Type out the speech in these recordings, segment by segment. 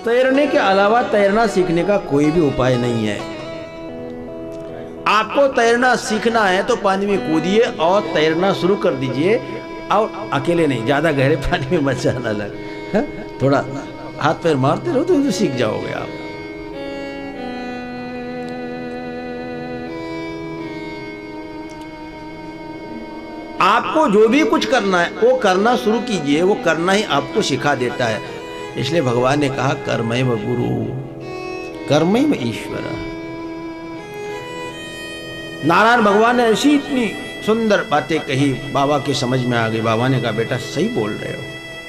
तैरने के अलावा तैरना सीखने का कोई भी उपाय नहीं है। आपको तैरना सीखना है तो पानी में कूदिए और तैरना शुरू कर दीजिए, और अकेले नहीं, ज्यादा गहरे पानी में मत जाना लग, थोड़ा हाथ पैर मारते रहो तो सीख जाओगे आप। आपको जो भी कुछ करना है वो करना शुरू कीजिए, वो करना ही आपको सिखा देता है। इसलिए भगवान ने कहा कर्मैव गुरु कर्मैव ईश्वर। नारायण भगवान ने ऐसी इतनी सुंदर बातें कही, बाबा की समझ में आ गई। बाबा ने कहा बेटा सही बोल रहे हो।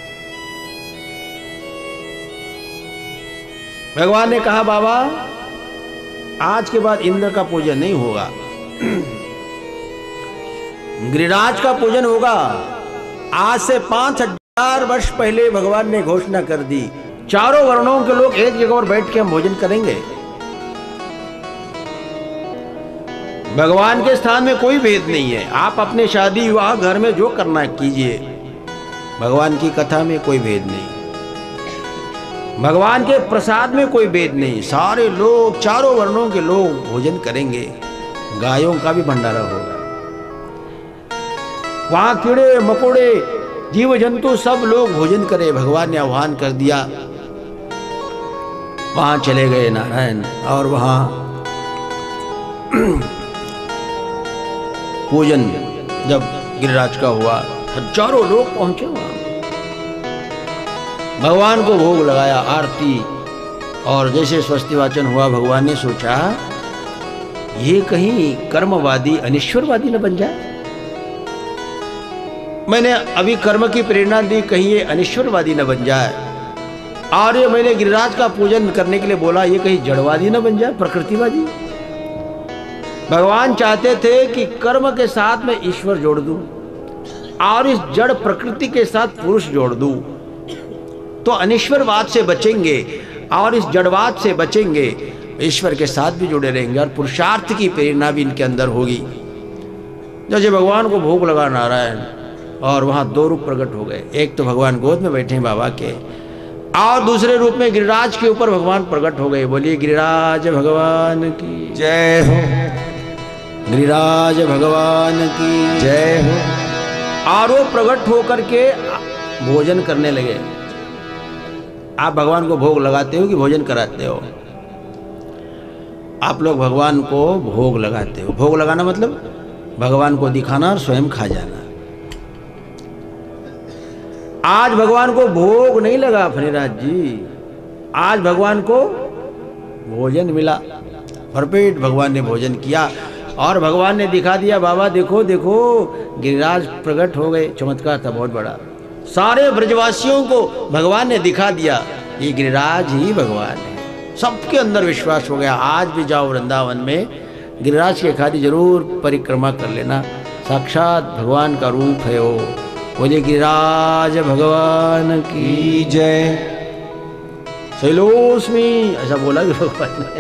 भगवान ने कहा बाबा आज के बाद इंद्र का पूजन नहीं होगा, गिरिराज का पूजन होगा। आज से 5000 वर्ष पहले भगवान ने घोषणा कर दी, चारों वर्णों के लोग एक जगह पर बैठ के हम भोजन करेंगे। भगवान के स्थान में कोई भेद नहीं है। आप अपने शादी विवाह घर में जो करना है कीजिए, भगवान की कथा में कोई भेद नहीं, भगवान के प्रसाद में कोई भेद नहीं। सारे लोग, चारों वर्णों के लोग भोजन करेंगे, गायों का भी भंडारा होगा। वहां कीड़े मकोड़े जीव जंतु सब लोग भोजन करें। भगवान ने आह्वान कर दिया। वहां चले गए नारायण, और वहां पूजन जब गिरिराज का हुआ, हजारों लोग पहुंचे वहां, भगवान को भोग लगाया, आरती, और जैसे स्वस्ति वाचन हुआ भगवान ने सोचा ये कहीं कर्मवादी अनिश्वरवादी न बन जाए। मैंने अभी कर्म की प्रेरणा दी, कहीं ये अनिश्वरवादी न बन जाए। और ये मैंने गिरिराज का पूजन करने के लिए बोला, ये कहीं जड़वादी न बन जाए, प्रकृतिवादी। भगवान चाहते थे कि कर्म के साथ मैं ईश्वर जोड़ दूं और इस जड़ प्रकृति के साथ पुरुष जोड़ दूं, तो अनिश्वरवाद से बचेंगे और इस जड़वाद से बचेंगे, ईश्वर के साथ भी जुड़े रहेंगे और पुरुषार्थ की प्रेरणा भी इनके अंदर होगी। जैसे भगवान को भोग लगा नारायण, और वहां दो रूप प्रकट हो गए। एक तो भगवान गोद में बैठे हैं बाबा के, और दूसरे रूप में गिरिराज के ऊपर भगवान प्रकट हो गए। बोलिए गिरिराज भगवान की जय हो, गिरिराज भगवान की जय हो। और वो प्रकट होकर के भोजन करने लगे। आप भगवान को भोग लगाते हो कि भोजन कराते हो? आप लोग भगवान को भोग लगाते हो। भोग लगाना मतलब भगवान को दिखाना और स्वयं खा जाना। आज भगवान को भोग नहीं लगा फणिराज जी, आज भगवान को भोजन मिला, भरपेट भगवान ने भोजन किया और भगवान ने दिखा दिया, बाबा देखो देखो गिरिराज प्रकट हो गए। चमत्कार था बहुत बड़ा। सारे ब्रजवासियों को भगवान ने दिखा दिया ये गिरिराज ही भगवान है। सबके अंदर विश्वास हो गया। आज भी जाओ वृंदावन में, गिरिराज के खातिर जरूर परिक्रमा कर लेना, साक्षात भगवान का रूप है वो। बोले गिरिराज भगवान की जय। शैलोस्मी ऐसा बोला भी भगवान ने।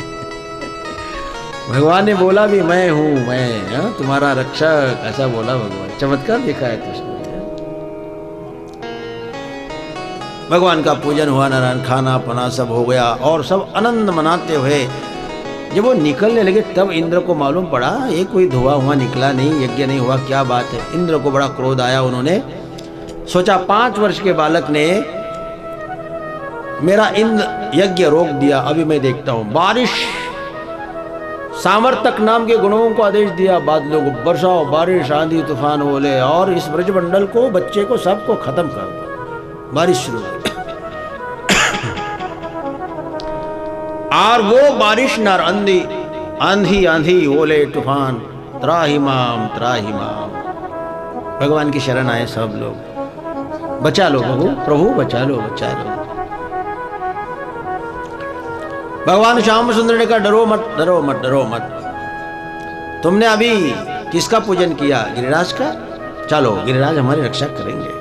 भगवान ने बोला भी मैं हूं, मैं तुम्हारा रक्षक, ऐसा बोला भगवान। चमत्कार दिखा है कृष्ण ने। भगवान का पूजन हुआ, नारायण खाना पना सब हो गया और सब आनंद मनाते हुए जब वो निकलने लगे तब इंद्र को मालूम पड़ा ये कोई धुआं हुआ निकला नहीं, यज्ञ नहीं हुआ, क्या बात है। इंद्र को बड़ा क्रोध आया। उन्होंने सोचा 5 वर्ष के बालक ने मेरा इंद्र यज्ञ रोक दिया, अभी मैं देखता हूं। बारिश, सामर्थक नाम के गुणों को आदेश दिया, बादलों को बरसाओ, बारिश आंधी तूफान बोले और इस ब्रजमंडल को, बच्चे को, सबको खत्म कर दो। बारिश शुरू हुई और वो बारिश नार आंधी आंधी आंधी बोले तूफान, त्राहि माम त्राहि माम। भगवान की शरण आए सब लोग, बचा लो प्रभु, प्रभु बचा लो, बचा लो। भगवान श्याम सुंदर ने कहा डरो मत, डरो मत, डरो मत। तुमने अभी किसका पूजन किया? गिरिराज का। चलो गिरिराज हमारी रक्षा करेंगे।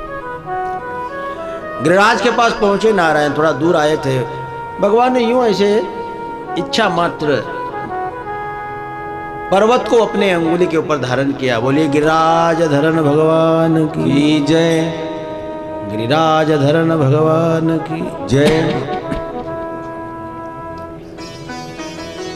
गिरिराज के पास पहुंचे नारायण, थोड़ा दूर आए थे। भगवान ने यूं ऐसे इच्छा मात्र पर्वत को अपने अंगुली के ऊपर धारण किया। बोलिए गिरिराज धरण भगवान की जय, गिरिराज धरण भगवान की जय।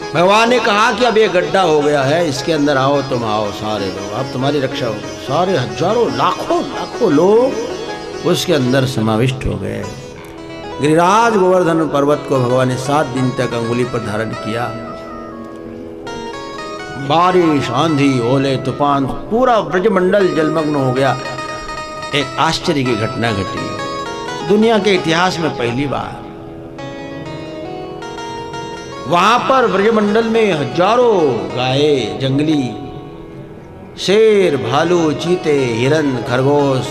भगवान ने कहा कि अब ये गड्ढा हो गया है, इसके अंदर आओ, तुम आओ सारे लोग, अब तुम्हारी रक्षा हो। सारे हजारों लाखों लाखों लोग उसके अंदर समाविष्ट हो गए। गिरिराज गोवर्धन पर्वत को भगवान ने 7 दिन तक अंगुली पर धारण किया। बारिश, आंधी, ओले, तूफान, पूरा ब्रजमंडल जलमग्न हो गया। एक आश्चर्य की घटना घटी दुनिया के इतिहास में पहली बार। वहां पर ब्रजमंडल में हजारों गाय, जंगली शेर, भालू, चीते, हिरन, खरगोश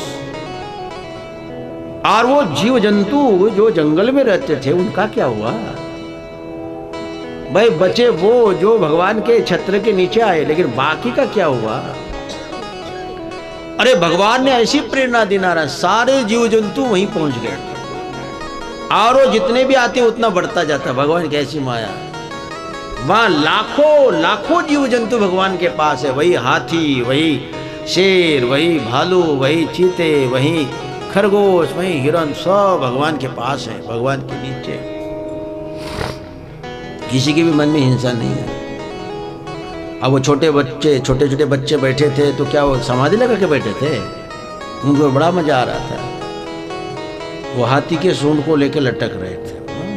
और वो जीव जंतु जो जंगल में रहते थे, उनका क्या हुआ भाई? बचे वो जो भगवान के छत्र के नीचे आए, लेकिन बाकी का क्या हुआ? अरे भगवान ने ऐसी प्रेरणा दी नारायण, सारे जीव जंतु वहीं पहुंच गए और वो जितने भी आते उतना बढ़ता जाता। भगवान की ऐसी माया, वहां लाखों लाखों जीव जंतु भगवान के पास है। वही हाथी, वही शेर, वही भालू, वही चीते, वही खरगोश, वही हिरन, सब भगवान के पास है, भगवान के नीचे। किसी के भी मन में हिंसा नहीं है। अब वो छोटे छोटे बच्चे बैठे थे तो क्या वो समाधि लगा के बैठे थे? उनको बड़ा मजा आ रहा था। वो हाथी के सूंड को लेकर लटक रहे थे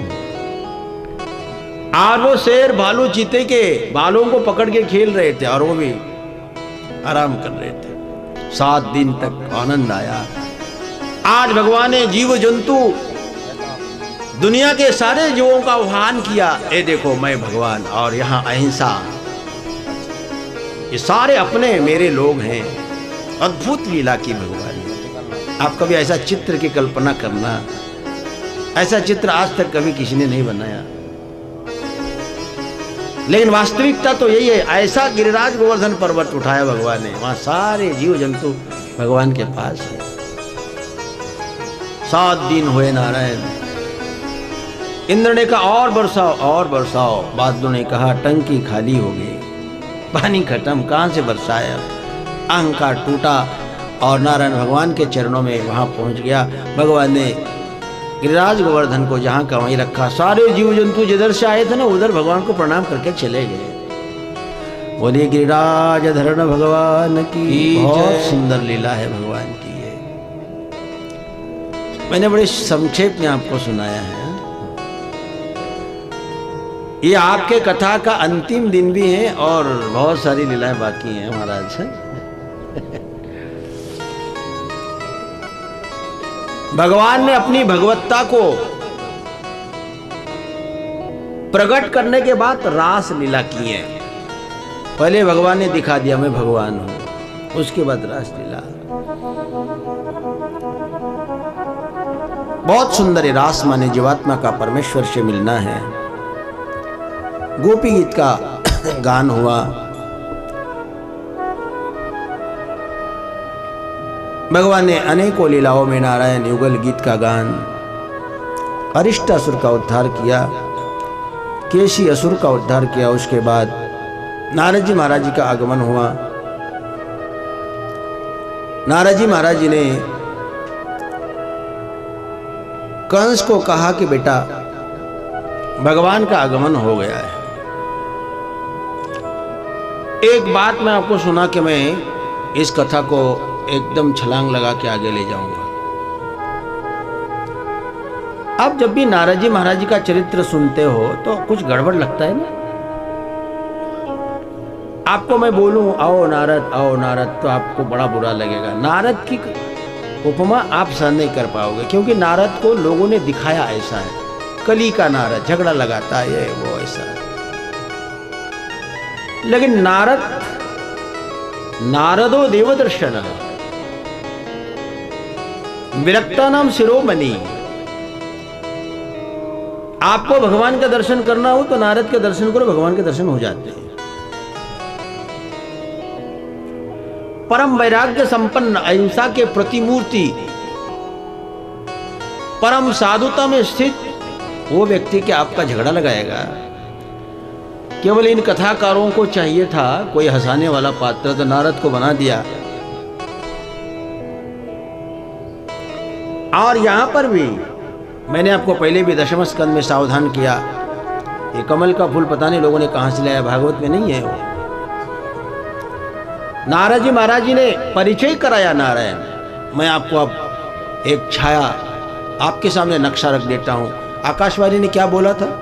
और वो शेर, भालू, चीते के बालों को पकड़ के खेल रहे थे और वो भी आराम कर रहे थे। 7 दिन तक आनंद आया। आज भगवान ने जीव जंतु दुनिया के सारे जीवों का आह्वान किया, ए देखो मैं भगवान, और यहाँ अहिंसा, ये सारे अपने मेरे लोग हैं। अद्भुत लीला की भगवान ने। आप कभी ऐसा चित्र की कल्पना करना, ऐसा चित्र आज तक कभी किसी ने नहीं बनाया, लेकिन वास्तविकता तो यही है। ऐसा गिरिराज गोवर्धन पर्वत उठाया भगवान ने, वहां सारे जीव जंतु भगवान के पास है। 7 दिन हुए नारायण। इंद्र ने कहा और बरसाओ, और बरसाओ। बादलों ने कहा टंकी खाली हो गई, पानी खत्म, कहां से बरसाया? अहंकार टूटा और नारायण भगवान के चरणों में वहां पहुंच गया। भगवान ने गिरिराज गोवर्धन को जहां का वहीं रखा। सारे जीव जंतु जिधर से आए थे ना, उधर भगवान को प्रणाम करके चले गए। बोलिए गिरिराज धरण भगवान की। बहुत सुंदर लीला है भगवान की। मैंने बड़े संक्षेप में आपको सुनाया है। ये आपके कथा का अंतिम दिन भी है और बहुत सारी लीलाएं बाकी हैं महाराज। भगवान ने अपनी भगवत्ता को प्रकट करने के बाद रास लीला की है। पहले भगवान ने दिखा दिया मैं भगवान हूं, उसके बाद रास लीला। बहुत सुंदर है। रास माने जीवात्मा का परमेश्वर से मिलना है। गोपी गीत का गान हुआ। भगवान ने अनेकों लीलाओं में नारायण युगल गीत का गान, अरिष्ट असुर का उद्धार किया, केशी असुर का उद्धार किया। उसके बाद नारद जी महाराज जी का आगमन हुआ। नारद जी महाराज जी ने कंस को कहा कि बेटा भगवान का आगमन हो गया है। एक बात मैं आपको सुना कि मैं इस कथा को एकदम छलांग लगा के आगे ले जाऊंगा। आप जब भी नारद जी महाराज जी का चरित्र सुनते हो तो कुछ गड़बड़ लगता है ना। आपको मैं बोलूं आओ नारद, तो आपको बड़ा बुरा लगेगा। नारद की उपमा आप सहन नहीं कर पाओगे, क्योंकि नारद को लोगों ने दिखाया ऐसा है, कली का नारद, झगड़ा लगाता है ये वो ऐसा। लेकिन नारदो देवदर्शन विरक्ता नाम शिरोमणि। आपको भगवान का दर्शन करना हो तो नारद के दर्शन करो, भगवान के दर्शन हो जाते हैं। परम वैराग्य संपन्न, अहिंसा के प्रतिमूर्ति, परम साधुता में स्थित वो व्यक्ति के आपका झगड़ा लगाएगा। केवल इन कथाकारों को चाहिए था कोई हंसाने वाला पात्र, तो नारद को बना दिया। और यहां पर भी मैंने आपको पहले भी दशम स्कंद में सावधान किया ये कमल का फूल पता नहीं लोगों ने कहां से लाया, भागवत में नहीं है वो। नारद जी महाराज जी ने परिचय कराया नारायण। मैं आपको अब एक छाया आपके सामने नक्शा रख देता हूं। आकाशवाणी ने क्या बोला था?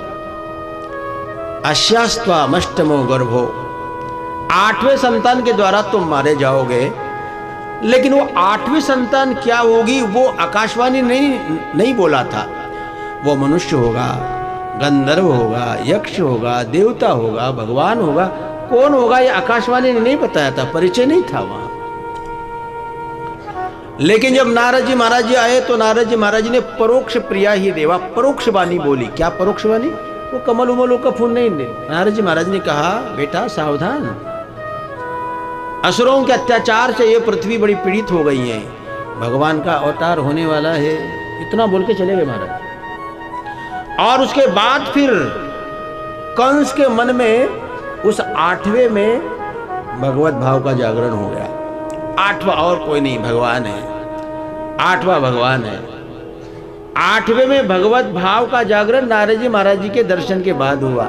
अश्यास्त्वामष्टमो गर्भो, 8वें संतान के द्वारा तुम मारे जाओगे। लेकिन वो 8वीं संतान क्या होगी वो आकाशवाणी नहीं बोला था। वो मनुष्य होगा, गंधर्व होगा, यक्ष होगा, देवता होगा, भगवान होगा, कौन होगा ये आकाशवाणी ने नहीं बताया था, परिचय नहीं था वहां। लेकिन जब नारद जी महाराज जी आए तो नारद जी महाराज जी ने परोक्ष प्रिया ही देवा, परोक्ष वाणी बोली। क्या परोक्ष वाणी? वो कमल उमलों का फूल नहीं दे। नारद जी महाराज ने कहा, बेटा सावधान, असुरों के अत्याचार से ये पृथ्वी बड़ी पीड़ित हो गई है, भगवान का अवतार होने वाला है। इतना बोल के चले गए महाराज। और उसके बाद फिर कंस के मन में उस 8वें में भगवत भाव का जागरण हो गया। 8वां और कोई नहीं, भगवान है, 8वां भगवान है। 8वें में भगवत भाव का जागरण नारद जी महाराज जी के दर्शन के बाद हुआ।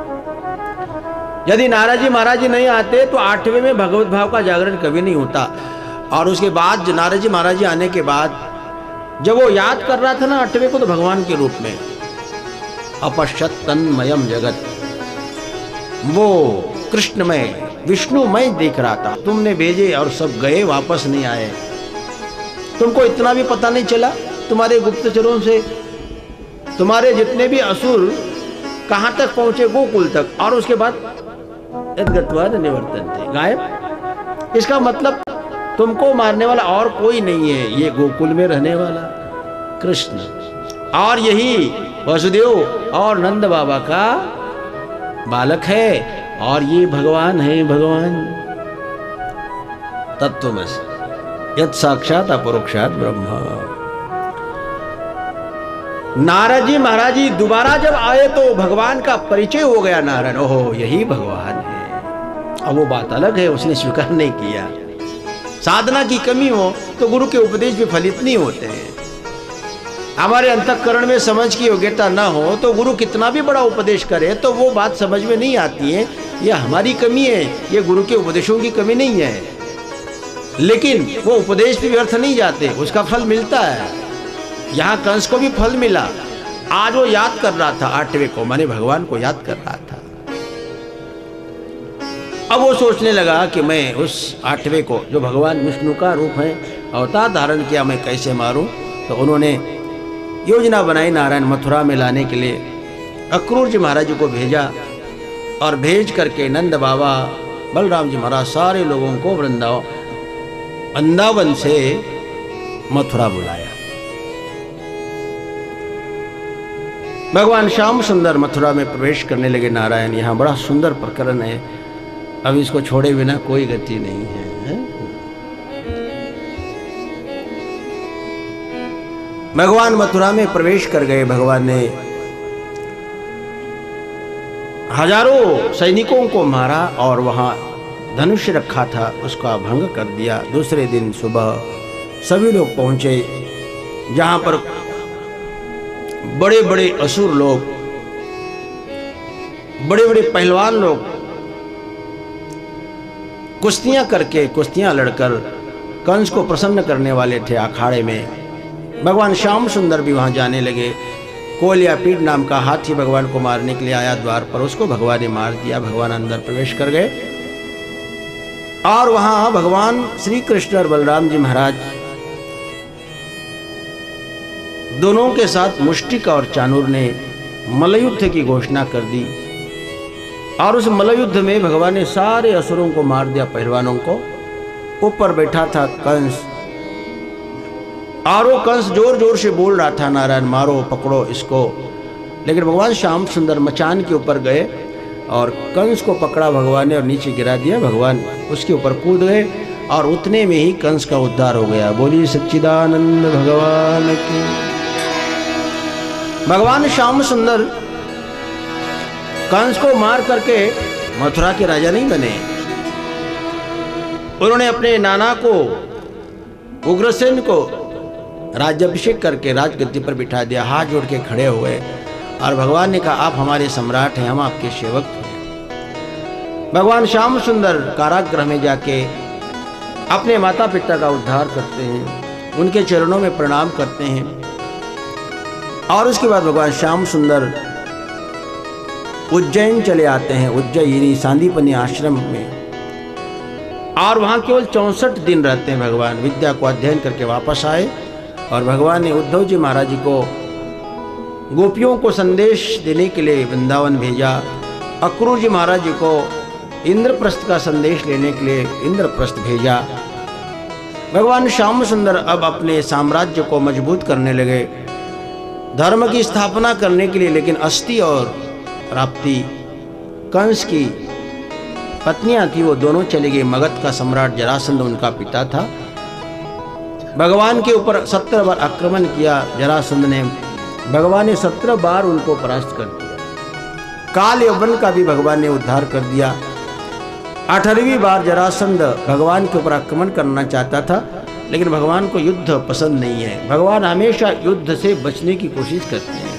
यदि नारद जी महाराज जी नहीं आते तो 8वें में भगवत भाव का जागरण कभी नहीं होता। और उसके बाद नारद जी महाराज जी आने के बाद जब वो याद कर रहा था ना 8वें को, तो भगवान के रूप में अपश्यत तन्मयम जगत, वो कृष्णमय विष्णुमय देख रहा था। तुमने भेजे और सब गए, वापस नहीं आए। तुमको इतना भी पता नहीं चला तुम्हारे गुप्तचरों से तुम्हारे जितने भी असुर कहां तक पहुंचे, गोकुल तक, और उसके बाद यद्गत्वा न निवर्तन्ते, गायब। इसका मतलब तुमको मारने वाला और कोई नहीं है, ये गोकुल में रहने वाला कृष्ण, और यही वसुदेव और नंद बाबा का बालक है, और ये भगवान है। भगवान तत्वमसि यत् साक्षात अपरोक्षात ब्रह्म। नारद जी महाराज जी दोबारा जब आए तो भगवान का परिचय हो गया। नारायण, ओहो यही भगवान है। अब वो बात अलग है, उसने स्वीकार नहीं किया। साधना की कमी हो तो गुरु के उपदेश भी फलित नहीं होते हैं। हमारे अंतःकरण में समझ की योग्यता ना हो तो गुरु कितना भी बड़ा उपदेश करे तो वो बात समझ में नहीं आती है। ये हमारी कमी है, ये गुरु के उपदेशों की कमी नहीं है। लेकिन वो उपदेश भी व्यर्थ नहीं जाते, उसका फल मिलता है। यहाँ कंस को भी फल मिला। आज वो याद कर रहा था 8वें को, माने भगवान को याद कर रहा था। अब वो सोचने लगा कि मैं उस 8वें को, जो भगवान विष्णु का रूप है, अवतार धारण किया, मैं कैसे मारूं। तो उन्होंने योजना बनाई नारायण मथुरा में लाने के लिए। अक्रूर जी महाराज जी को भेजा और भेज करके नंद बाबा, बलराम जी महाराज, सारे लोगों को वृंदावन से मथुरा बुलाया। भगवान श्याम सुंदर मथुरा में प्रवेश करने लगे। नारायण, यहाँ बड़ा सुंदर प्रकरण है, अब इसको छोड़े बिना कोई गति नहीं है। भगवान मथुरा में प्रवेश कर गए। भगवान ने हजारों सैनिकों को मारा और वहां धनुष रखा था उसका भंग कर दिया। दूसरे दिन सुबह सभी लोग पहुंचे जहां पर बड़े बड़े असुर लोग, बड़े बड़े पहलवान लोग कुश्तियां करके, कुश्तियां लड़कर कंस को प्रसन्न करने वाले थे अखाड़े में। भगवान श्याम सुंदर भी वहां जाने लगे। कोलियापीड नाम का हाथी भगवान को मारने के लिए आया द्वार पर, उसको भगवान ने मार दिया। भगवान अंदर प्रवेश कर गए और वहां भगवान श्री कृष्ण और बलराम जी महाराज दोनों के साथ मुष्टिक और चाणूर ने मल्लयुद्ध की घोषणा कर दी। और उस मल्लयुद्ध में भगवान ने सारे असुरों को मार दिया, पहलवानों को। ऊपर बैठा था कंस, और वो कंस जोर जोर से बोल रहा था, नारायण मारो, पकड़ो इसको। लेकिन भगवान श्याम सुंदर मचान के ऊपर गए और कंस को पकड़ा भगवान ने और नीचे गिरा दिया। भगवान उसके ऊपर कूद गए और उतने में ही कंस का उद्धार हो गया। बोलिए सच्चिदानंद भगवान की। भगवान श्याम सुंदर कंस को मार करके मथुरा के राजा नहीं बने। उन्होंने अपने नाना को, उग्रसेन को राज्याभिषेक करके राजगद्दी पर बिठा दिया। हाथ जोड़ के खड़े हुए और भगवान ने कहा आप हमारे सम्राट हैं, हम आपके सेवक हैं। भगवान श्याम सुंदर कारागृह में जाके अपने माता पिता का उद्धार करते हैं, उनके चरणों में प्रणाम करते हैं और उसके बाद भगवान श्याम सुंदर उज्जैन चले आते हैं, उज्जयिनी सांदीपनी आश्रम में, और वहाँ केवल 64 दिन रहते हैं। भगवान विद्या को अध्ययन करके वापस आए और भगवान ने उद्धव जी महाराज जी को गोपियों को संदेश देने के लिए वृंदावन भेजा। अक्रूर जी महाराज जी को इंद्रप्रस्थ का संदेश लेने के लिए इंद्रप्रस्थ भेजा। भगवान श्याम सुंदर अब अपने साम्राज्य को मजबूत करने लगे, धर्म की स्थापना करने के लिए। लेकिन अस्ति और प्राप्ति कंस की पत्नियां थी, वो दोनों चले गए। मगध का सम्राट जरासंध उनका पिता था। भगवान के ऊपर 17 बार आक्रमण किया जरासंध ने। भगवान ने 17 बार उनको परास्त कर दिया। काल यवन का भी भगवान ने उद्धार कर दिया। 18वीं बार जरासंध भगवान के ऊपर आक्रमण करना चाहता था, लेकिन भगवान को युद्ध पसंद नहीं है। भगवान हमेशा युद्ध से बचने की कोशिश करते हैं।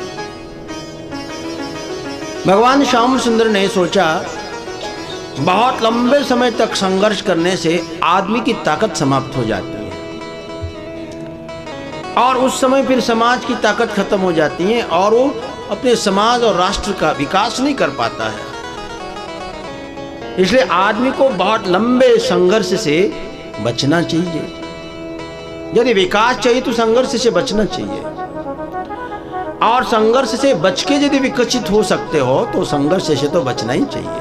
भगवान श्याम सुंदर ने सोचा बहुत लंबे समय तक संघर्ष करने से आदमी की ताकत समाप्त हो जाती है और उस समय फिर समाज की ताकत खत्म हो जाती है और वो अपने समाज और राष्ट्र का विकास नहीं कर पाता है। इसलिए आदमी को बहुत लंबे संघर्ष से बचना चाहिए। यदि विकास चाहिए तो संघर्ष से बचना चाहिए, और संघर्ष से बच के यदि विकसित हो सकते हो तो संघर्ष से तो बचना ही चाहिए।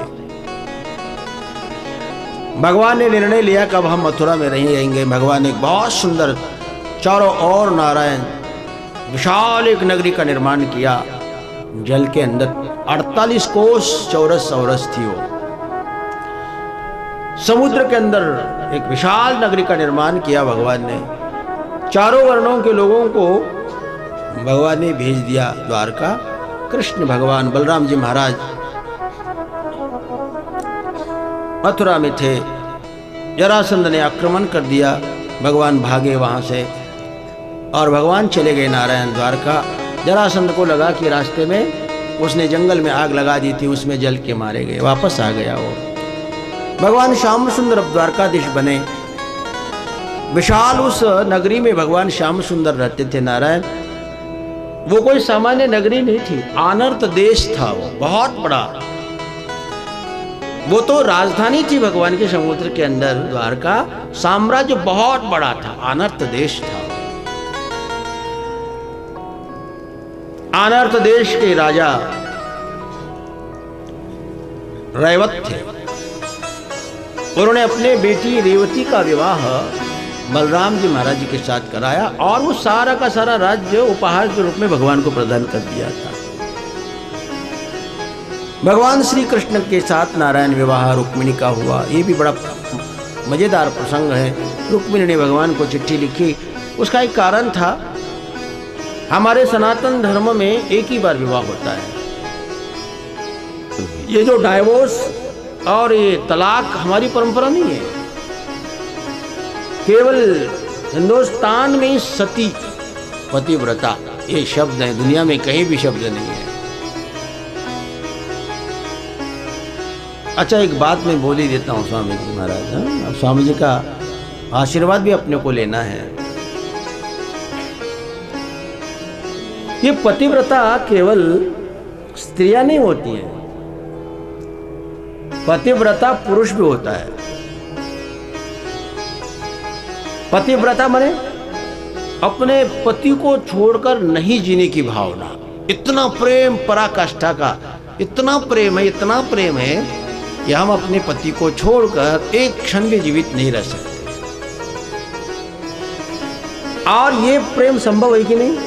भगवान ने निर्णय लिया कि अब हम मथुरा में रहेंगे। भगवान ने एक बहुत सुंदर चारों ओर नारायण विशाल एक नगरी का निर्माण किया। जल के अंदर 48 कोस चौरस थी वो। समुद्र के अंदर एक विशाल नगरी का निर्माण किया भगवान ने। चारों वर्णों के लोगों को भगवान ने भेज दिया द्वारका। कृष्ण भगवान बलराम जी महाराज मथुरा में थे। जरासंध ने आक्रमण कर दिया, भगवान भागे वहां से और भगवान चले गए नारायण द्वारका। जरासंध को लगा कि रास्ते में उसने जंगल में आग लगा दी थी, उसमें जल के मारे गए, वापस आ गया वो। भगवान श्याम सुंदर अब द्वारकाधीश बने। विशाल उस नगरी में भगवान श्याम सुंदर रहते थे नारायण। वो कोई सामान्य नगरी नहीं थी, आनर्त देश था वो, बहुत बड़ा। वो तो राजधानी थी भगवान के समुद्र के अंदर। द्वारका साम्राज्य बहुत बड़ा था, अनर्थ देश था। अनर्थ देश के राजा रैवत थे। उन्होंने अपने बेटी रेवती का विवाह बलराम जी महाराज जी के साथ कराया और वो सारा का सारा राज्य उपहार के रूप में भगवान को प्रदान कर दिया था। भगवान श्री कृष्ण के साथ नारायण विवाह रुक्मिणी का हुआ। ये भी बड़ा मजेदार प्रसंग है। रुक्मिणी ने भगवान को चिट्ठी लिखी, उसका एक कारण था। हमारे सनातन धर्म में एक ही बार विवाह होता है। ये जो डाइवोर्स और ये तलाक हमारी परंपरा नहीं है। केवल हिंदुस्तान में ही सती पतिव्रता ये शब्द है, दुनिया में कहीं भी शब्द नहीं है। अच्छा, एक बात मैं बोल ही देता हूँ स्वामी जी महाराज। अब स्वामी जी का आशीर्वाद भी अपने को लेना है। ये पतिव्रता केवल स्त्रियां नहीं होती हैं, पतिव्रता पुरुष भी होता है। पतिव्रता माने अपने पति को छोड़कर नहीं जीने की भावना। इतना प्रेम, पराकाष्ठा का इतना प्रेम है, इतना प्रेम है कि हम अपने पति को छोड़कर एक क्षण भी जीवित नहीं रह सकते। और ये प्रेम संभव है कि नहीं?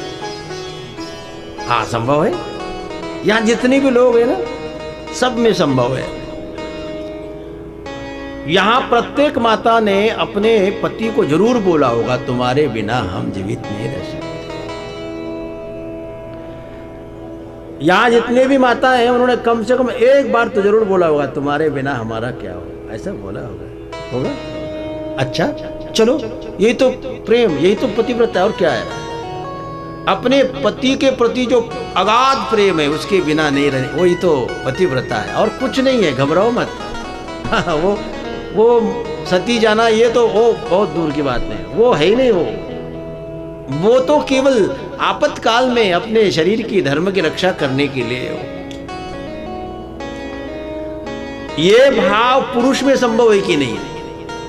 हाँ, संभव है। यहां जितने भी लोग हैं ना, सब में संभव है। यहां प्रत्येक माता ने अपने पति को जरूर बोला होगा, तुम्हारे बिना हम जीवित नहीं रह सकते। यहां जितने भी माता हैं, उन्होंने कम से कम एक बार तो जरूर बोला होगा, तुम्हारे बिना हमारा क्या होगा। ऐसा बोला होगा। अच्छा, चलो, यही तो प्रेम, यही तो पतिव्रता, और क्या है। अपने पति के प्रति जो अगाध प्रेम है उसके बिना नहीं रहने, वही तो पतिव्रता है और कुछ नहीं है, घबराओ मत। वो सती जाना ये तो वो बहुत दूर की बात नहीं, वो है ही नहीं। वो तो केवल आपातकाल में अपने शरीर की धर्म की रक्षा करने के लिए हो। ये भाव पुरुष में संभव है कि नहीं है?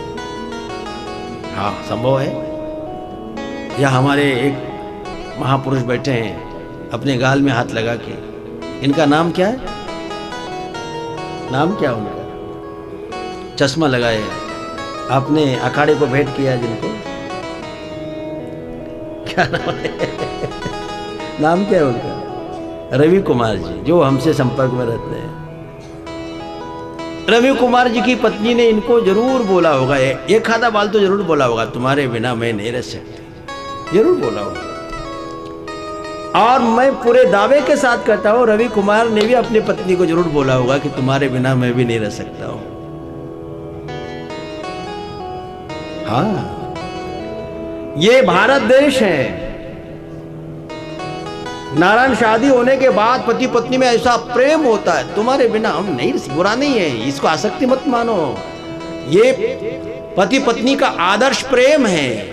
हाँ संभव है। या हमारे एक महापुरुष बैठे हैं अपने गाल में हाथ लगा के, इनका नाम क्या है? नाम क्या उनका? चश्मा लगाए, आपने अखाड़े को भेंट किया जिनको, क्या नाम है? नाम क्या है उनका? रवि कुमार जी, जो हमसे संपर्क में रहते हैं। रवि कुमार जी की पत्नी ने इनको जरूर बोला होगा, एक आधा बाल तो जरूर बोला होगा, तुम्हारे बिना मैं नहीं रह सकती, जरूर बोला होगा। और मैं पूरे दावे के साथ कहता हूं रवि कुमार ने भी अपनी पत्नी को जरूर बोला होगा कि तुम्हारे बिना मैं भी नहीं रह सकता हूं। हाँ, ये भारत देश है। नारायण शादी होने के बाद पति पत्नी में ऐसा प्रेम होता है, तुम्हारे बिना हम नहीं, बुरा नहीं है, इसको आसक्ति मत मानो। ये पति पत्नी का आदर्श प्रेम है।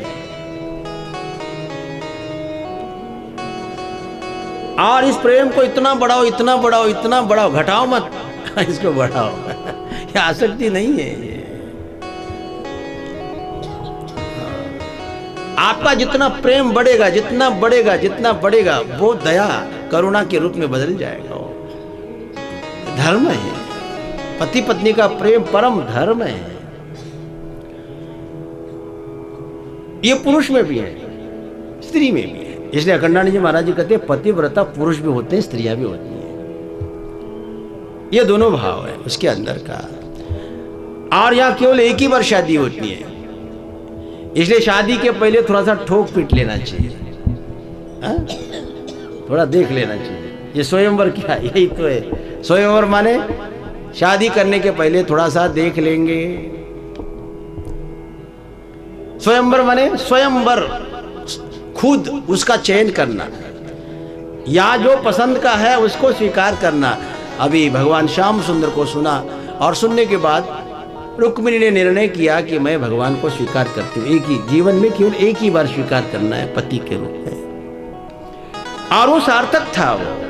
और इस प्रेम को इतना बढ़ाओ, इतना बढ़ाओ, इतना बढ़ाओ, घटाओ मत, इसको बढ़ाओ। ये आसक्ति नहीं है। आपका जितना प्रेम बढ़ेगा, जितना बढ़ेगा, जितना बढ़ेगा, वो दया करुणा के रूप में बदल जाएगा। धर्म है, पति पत्नी का प्रेम परम धर्म है। ये पुरुष में भी है, स्त्री में भी है। इसलिए अखंडानंद जी महाराज जी कहते हैं पतिव्रता पुरुष भी होते हैं, स्त्रियां भी होती हैं। ये दोनों भाव है उसके अंदर का। और यहां केवल एक ही बार शादी होती है, इसलिए शादी के पहले थोड़ा सा ठोक पीट लेना चाहिए, थोड़ा देख लेना चाहिए। ये स्वयंवर क्या, यही तो है स्वयंवर, माने शादी करने के पहले थोड़ा सा देख लेंगे। स्वयंवर माने स्वयंवर, खुद उसका चयन करना, या जो पसंद का है उसको स्वीकार करना। अभी भगवान श्याम सुंदर को सुना और सुनने के बाद रुक्मिणी ने निर्णय किया कि मैं भगवान को स्वीकार करती हूँ। एक ही जीवन में केवल एक ही बार स्वीकार करना है पति के रूप में। और वो सार्थक था।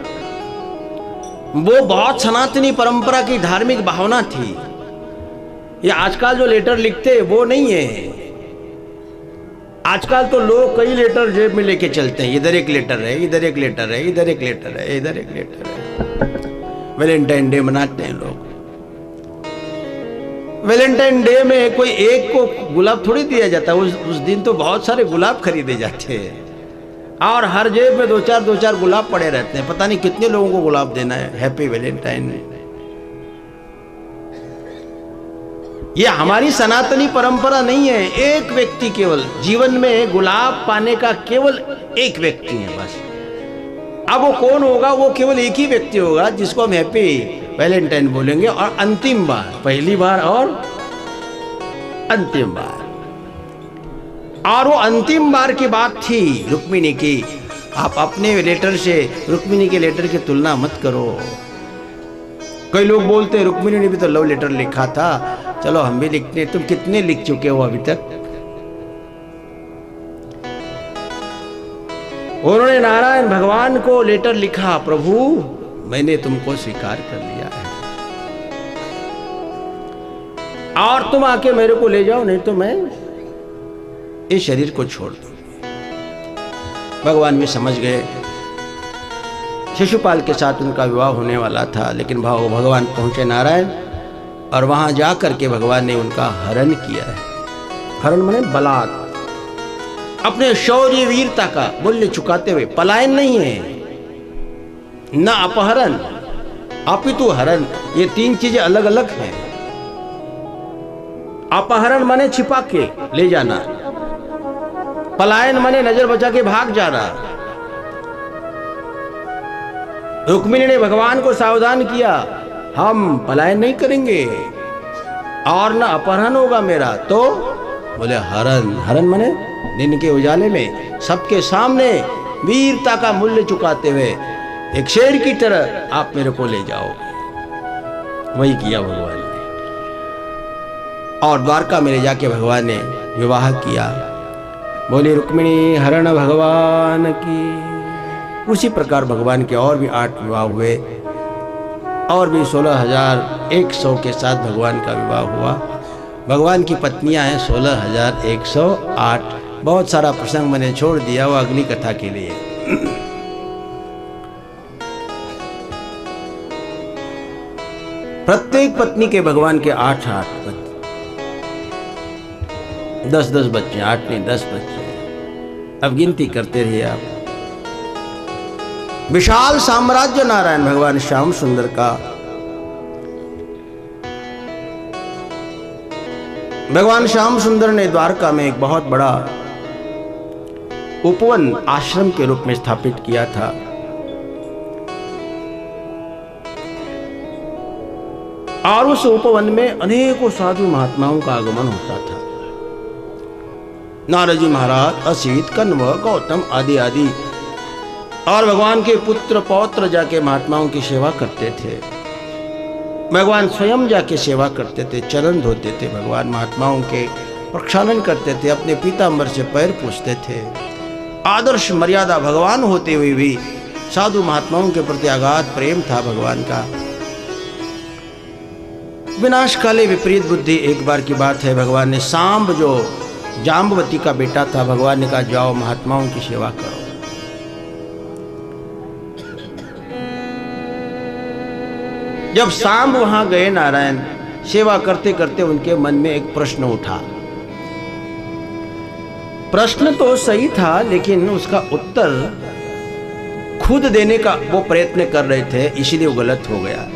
वो बहुत सनातनी परंपरा की धार्मिक भावना थी। ये आजकल जो लेटर लिखते वो नहीं है। आजकल तो लोग कई लेटर जेब में लेके चलते हैं, इधर एक लेटर है, इधर एक लेटर है, इधर एक लेटर है, इधर एक लेटर है। वैलेंटाइन डे मनाते हैं लोग। वैलेंटाइन डे में कोई एक को गुलाब थोड़ी दिया जाता है, उस दिन तो बहुत सारे गुलाब खरीदे जाते हैं और हर जेब में दो चार गुलाब पड़े रहते हैं। पता नहीं कितने लोगों को गुलाब देना है हैप्पी वैलेंटाइन। ये हमारी सनातनी परंपरा नहीं है। एक व्यक्ति केवल जीवन में गुलाब पाने का केवल एक व्यक्ति है बस। अब वो कौन होगा? वो केवल एक ही व्यक्ति होगा जिसको हम हैप्पी वैलेंटाइन बोलेंगे, और अंतिम बार, पहली बार और अंतिम बार। और वो अंतिम बार की बात थी रुक्मिणी की। आप अपने लेटर से रुक्मिणी के लेटर की तुलना मत करो। कई लोग बोलते हैं रुक्मिणी ने भी तो लव लेटर लिखा था, चलो हम भी लिखते हैं। तुम कितने लिख चुके हो अभी तक? उन्होंने नारायण भगवान को लेटर लिखा, प्रभु मैंने तुमको स्वीकार कर लिया है और तुम आके मेरे को ले जाओ, नहीं तो मैं इस शरीर को छोड़ दूंगी। भगवान भी समझ गए। शिशुपाल के साथ उनका विवाह होने वाला था, लेकिन भगवान पहुंचे नारायण, और वहां जाकर के भगवान ने उनका हरण किया है। हरण माने बलात्, अपने शौर्य वीरता का मूल्य चुकाते हुए। पलायन नहीं है, न अपहरण, अपितु हरण। ये तीन चीजें अलग अलग हैं। अपहरण माने छिपा के ले जाना, पलायन माने नजर बचा के भाग जाना। रुक्मिणी ने भगवान को सावधान किया, हम पलायन नहीं करेंगे और न अपहरण होगा मेरा। तो बोले हरण। हरण माने दिन के उजाले में सबके सामने वीरता का मूल्य चुकाते हुए एक शेर की तरह आप मेरे को ले जाओगे। वही किया भगवान ने, और द्वारका में ले जाके भगवान ने विवाह किया। बोले रुक्मिणी हरण भगवान की। उसी प्रकार भगवान के और भी 8 विवाह हुए, और भी 16,100 के साथ भगवान का विवाह हुआ। भगवान की पत्नियां हैं 16,108। बहुत सारा प्रसंग मैंने छोड़ दिया, वो अगली कथा के लिए। प्रत्येक पत्नी के भगवान के 8 बच्चे, 10 बच्चे, 8 नहीं 10 बच्चे। अब गिनती करते रहिए आप। विशाल साम्राज्य नारायण भगवान श्याम सुंदर का। भगवान श्याम सुंदर ने द्वारका में एक बहुत बड़ा उपवन आश्रम के रूप में स्थापित किया था। और उस उपवन में अनेकों साधु महात्माओं का आगमन होता था। नारद जी महाराज, असित, कण्व, गौतम आदि आदि, और भगवान के पुत्र पौत्र जाके महात्माओं की सेवा करते थे। भगवान स्वयं जाके सेवा करते थे, चरण धोते थे, भगवान महात्माओं के प्रक्षालन करते थे, अपने पीतांबर से पैर पूछते थे। आदर्श मर्यादा भगवान होते हुए भी साधु महात्माओं के प्रति अगाध प्रेम था भगवान का। विनाश काले विपरीत बुद्धि। एक बार की बात है, भगवान ने सांब जो जाम्बवती का बेटा था, भगवान ने कहा जाओ महात्माओं की सेवा करो। जब सांब वहां गए नारायण, सेवा करते करते उनके मन में एक प्रश्न उठा। प्रश्न तो सही था, लेकिन उसका उत्तर खुद देने का वो प्रयत्न कर रहे थे, इसलिए वो गलत हो गया।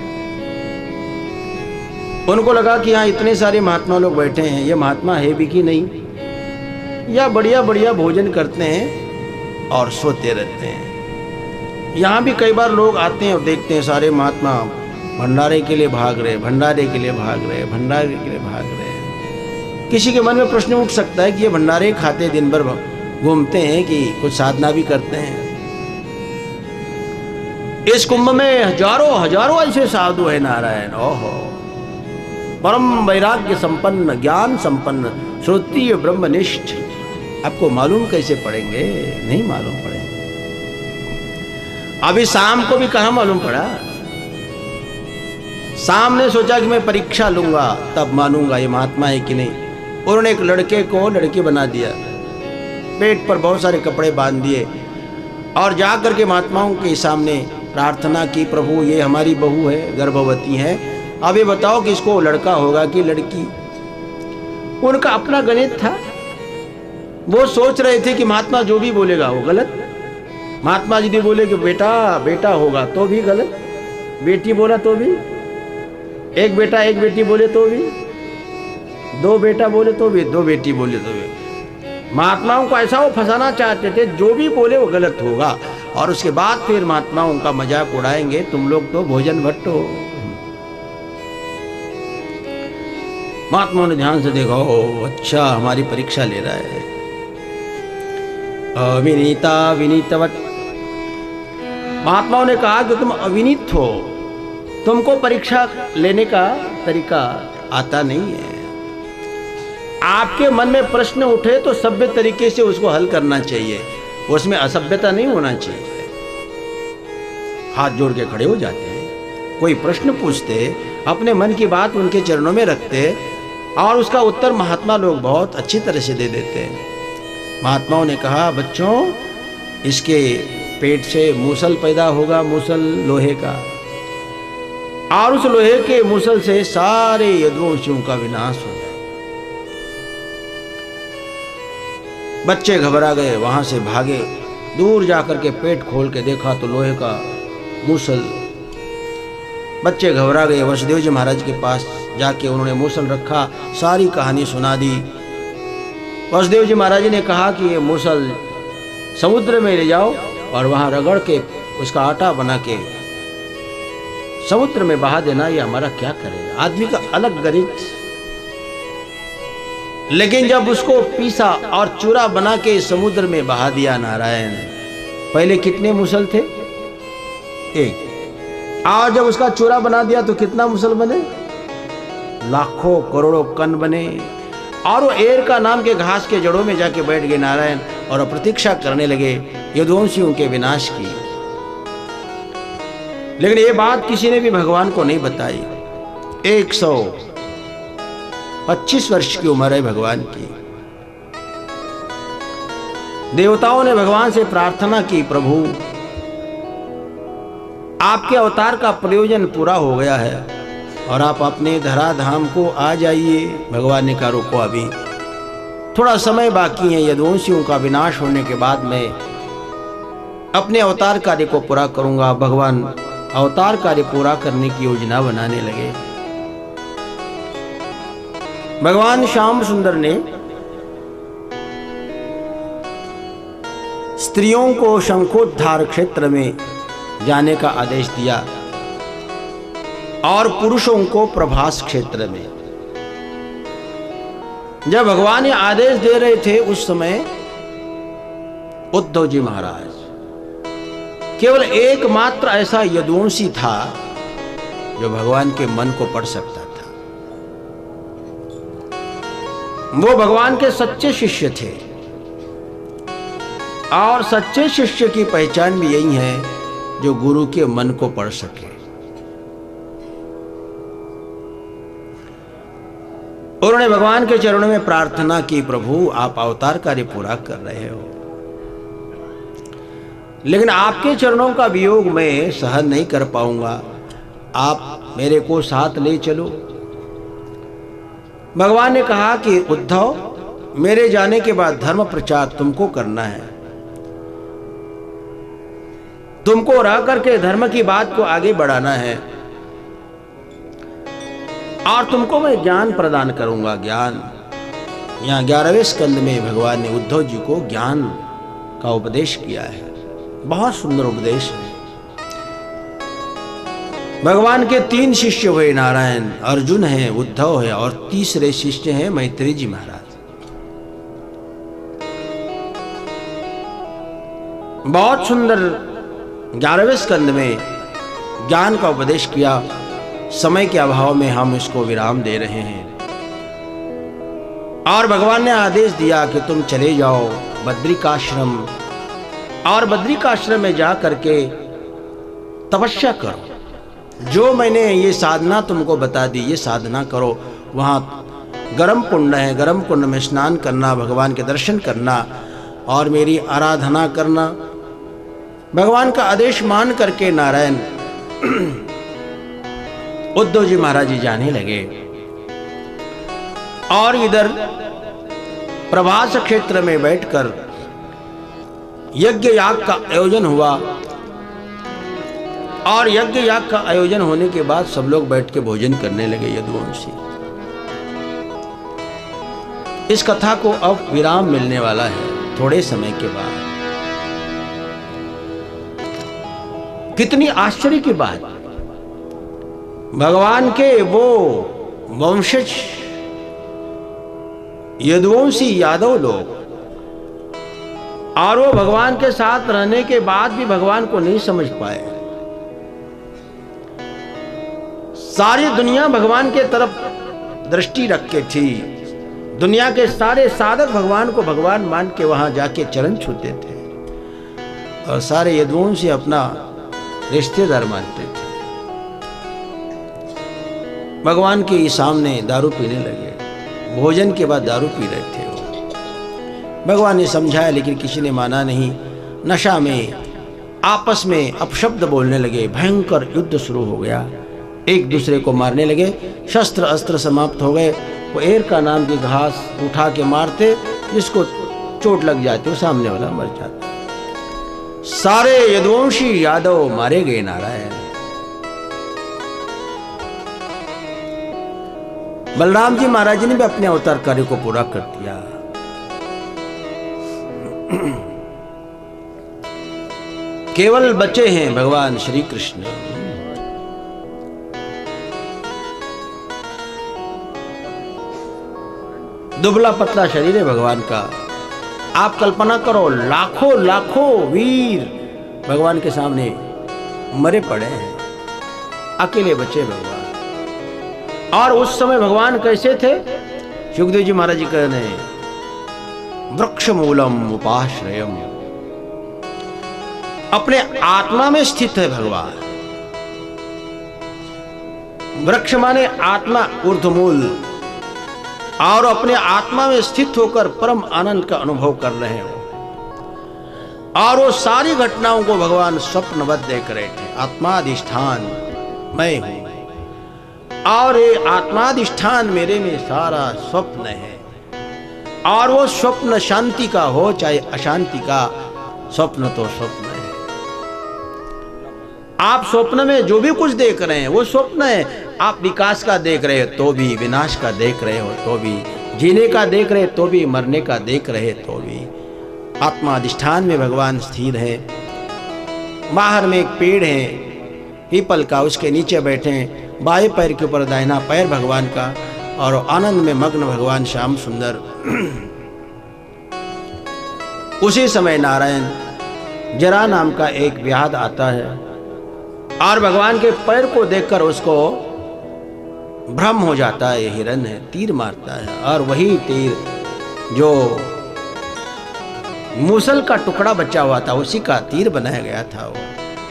उनको लगा कि यहाँ इतने सारे महात्मा लोग बैठे हैं, ये महात्मा है भी कि नहीं, या बढ़िया बढ़िया भोजन करते हैं और सोते रहते हैं। यहाँ भी कई बार लोग आते हैं और देखते हैं सारे महात्मा भंडारे के लिए भाग रहे, भंडारे के लिए भाग रहे, भंडारे के लिए भाग रहे। किसी के मन में प्रश्न उठ सकता है कि ये भंडारे खाते दिन भर घूमते हैं कि कुछ साधना भी करते हैं। इस कुंभ में हजारों हजारों ऐसे साधु है नारायण। ओहो, परम वैराग्य संपन्न, ज्ञान संपन्न, श्रोत्रिय ब्रह्मनिष्ठ। आपको मालूम कैसे पड़ेंगे? नहीं मालूम पड़ेंगे। अभी शाम को भी कहाँ मालूम पड़ा। शाम ने सोचा कि मैं परीक्षा लूंगा तब मानूंगा ये महात्मा है कि नहीं। उन्होंने एक लड़के को लड़की बना दिया, पेट पर बहुत सारे कपड़े बांध दिए और जा करके महात्माओं के सामने प्रार्थना की, प्रभु ये हमारी बहू है, गर्भवती है, अब ये बताओ कि इसको लड़का होगा कि लड़की। उनका अपना गणित था। वो सोच रहे थे कि महात्मा जो भी बोलेगा वो गलत। महात्मा यदि बोले कि बेटा बेटा होगा तो भी गलत, बेटी बोला तो भी, एक बेटा एक बेटी बोले तो भी, 2 बेटा बोले तो भी, 2 बेटी बोले तो भी। महात्माओं को ऐसा वो फंसाना चाहते थे, जो भी बोले वो गलत होगा। और उसके बाद फिर महात्माओं का मजाक उड़ाएंगे, तुम लोग तो भोजन भट्ट हो। महात्माओं ने ध्यान से देखा, ओ अच्छा हमारी परीक्षा ले रहा है। अविनीता विनीतवत। महात्माओं ने कहा कि तुम अविनीत हो, तुमको परीक्षा लेने का तरीका आता नहीं है। आपके मन में प्रश्न उठे तो सभ्य तरीके से उसको हल करना चाहिए, उसमें असभ्यता नहीं होना चाहिए। हाथ जोड़ के खड़े हो जाते हैं, कोई प्रश्न पूछते, अपने मन की बात उनके चरणों में रखते और उसका उत्तर महात्मा लोग बहुत अच्छी तरह से दे देते हैं। महात्माओं ने कहा बच्चों, इसके पेट से मूसल पैदा होगा, मूसल लोहे का, और उस लोहे के मूसल से सारे यदुवंशियों का विनाश हो जाए। बच्चे घबरा गए, वहां से भागे, दूर जाकर के पेट खोल के देखा तो लोहे का मूसल। बच्चे घबरा गए, वसुदेव जी महाराज के पास जाके उन्होंने मूसल रखा, सारी कहानी सुना दी। वसुदेव जी महाराज ने कहा कि ये मूसल समुद्र में ले जाओ और वहां रगड़ के उसका आटा बना के समुद्र में बहा देना, ये हमारा क्या करेगा। आदमी का अलग गणित, लेकिन जब उसको पीसा और चूरा बना के समुद्र में बहा दिया नारायण, पहले कितने मुसल थे? एक। आज जब उसका चूरा बना दिया तो कितना मुसल बने? लाखों करोड़ों कण बने। और वो एरका नाम के घास के जड़ों में जाके बैठ गए नारायण और प्रतीक्षा करने लगे यदुवंशियों के विनाश की। लेकिन ये बात किसी ने भी भगवान को नहीं बताई। 125 वर्ष की उम्र है भगवान की। देवताओं ने भगवान से प्रार्थना की, प्रभु आपके अवतार का प्रयोजन पूरा हो गया है और आप अपने धराधाम को आ जाइए। भगवान ने कहा रुको, अभी थोड़ा समय बाकी है। यदुवंशियों का विनाश होने के बाद मैं अपने अवतार कार्य को पूरा करूंगा। भगवान अवतार कार्य पूरा करने की योजना बनाने लगे। भगवान श्याम सुंदर ने स्त्रियों को शंखोद्धार क्षेत्र में जाने का आदेश दिया और पुरुषों को प्रभास क्षेत्र में। जब भगवान ये आदेश दे रहे थे उस समय उद्धव जी महाराज केवल एकमात्र ऐसा यदुवंशी था जो भगवान के मन को पढ़ सकता था। वो भगवान के सच्चे शिष्य थे और सच्चे शिष्य की पहचान भी यही है जो गुरु के मन को पढ़ सके। उन्होंने भगवान के चरणों में प्रार्थना की, प्रभु आप अवतार कार्य पूरा कर रहे हो, लेकिन आपके चरणों का वियोग मैं सहन नहीं कर पाऊंगा, आप मेरे को साथ ले चलो। भगवान ने कहा कि उद्धव, मेरे जाने के बाद धर्म प्रचार तुमको करना है। तुमको रह करके धर्म की बात को आगे बढ़ाना है और तुमको मैं ज्ञान प्रदान करूंगा। ज्ञान, यहाँ 11वें स्कंद में भगवान ने उद्धव जी को ज्ञान का उपदेश किया है। बहुत सुंदर उपदेश है। भगवान के 3 शिष्य हुए, नारायण, अर्जुन है, उद्धव है और तीसरे शिष्य हैं मैत्री जी महाराज। बहुत सुंदर 11वें स्कंद में ज्ञान का उपदेश किया। समय के अभाव में हम इसको विराम दे रहे हैं और भगवान ने आदेश दिया कि तुम चले जाओ बद्रिकाश्रम और बद्रिकाश्रम में जा करके तपस्या करो। जो मैंने ये साधना तुमको बता दी, ये साधना करो। वहाँ गर्म कुंड है, गर्म कुंड में स्नान करना, भगवान के दर्शन करना और मेरी आराधना करना। भगवान का आदेश मान करके नारायण उद्धव जी महाराज जी जाने लगे और इधर प्रभास क्षेत्र में बैठकर यज्ञ याग का आयोजन हुआ और यज्ञ याग का आयोजन होने के बाद सब लोग बैठ के भोजन करने लगे यदुवंशी। इस कथा को अब विराम मिलने वाला है थोड़े समय के बाद। कितनी आश्चर्य की बात, भगवान के वो वंशज यदुवंशी यादव लोग और वो भगवान के साथ रहने के बाद भी भगवान को नहीं समझ पाए। सारी दुनिया भगवान के तरफ दृष्टि रख के थी। दुनिया के सारे साधक भगवान को भगवान मान के वहां जाके चरण छूते थे और सारे यदुवंशी अपना रिश्तेदार मानते थे। भगवान के सामने दारू पीने लगे, भोजन के बाद दारू पी रहे थे वो। भगवान ने समझाया लेकिन किसी ने माना नहीं। नशा में आपस में अपशब्द बोलने लगे, भयंकर युद्ध शुरू हो गया, एक दूसरे को मारने लगे। शस्त्र अस्त्र समाप्त हो गए। वो एरका नाम की घास उठा के मारते, जिसको चोट लग जाती वो सामने वाला मर जाता। सारे यदुवंशी यादव मारे गए नारायण। बलराम जी महाराज ने भी अपने अवतार कार्य को पूरा कर दिया। केवल बचे हैं भगवान श्री कृष्ण। दुबला पतला शरीर है भगवान का। आप कल्पना करो, लाखों लाखों वीर भगवान के सामने मरे पड़े हैं, अकेले बचे भगवान। और उस समय भगवान कैसे थे? सुखदेव जी महाराज जी कह रहे हैं, वृक्ष मूलम उपाश्रयम, अपने आत्मा में स्थित है भगवान। वृक्ष माने आत्मा, ऊर्ध्वमूल, और अपने आत्मा में स्थित होकर परम आनंद का अनुभव कर रहे हो। और वो सारी घटनाओं को भगवान स्वप्नवत देख रहे थे। आत्माधिष्ठान मैं हूं, और ये आत्माधिष्ठान मेरे में सारा स्वप्न है। और वो स्वप्न शांति का हो चाहे अशांति का, स्वप्न तो स्वप्न है। आप स्वप्न में जो भी कुछ देख रहे हैं वो स्वप्न है। आप विकास का देख रहे हो तो भी, विनाश का देख रहे हो तो भी, जीने का देख रहे तो भी, मरने का देख रहे तो भी, आत्माधिष्ठान में भगवान स्थिर है। बाहर में एक पेड़ है पीपल का, उसके नीचे बैठे हैं, बाएं पैर के ऊपर दाहिना पैर भगवान का, और आनंद में मग्न भगवान श्याम सुंदर। उसी समय नारायण जरा नाम का एक व्याध आता है, और भगवान के पैर को देखकर उसको भ्रम हो जाता है, ये हिरण है, तीर मारता है। और वही तीर जो मूसल का टुकड़ा बचा हुआ था उसी का तीर बनाया गया था वो।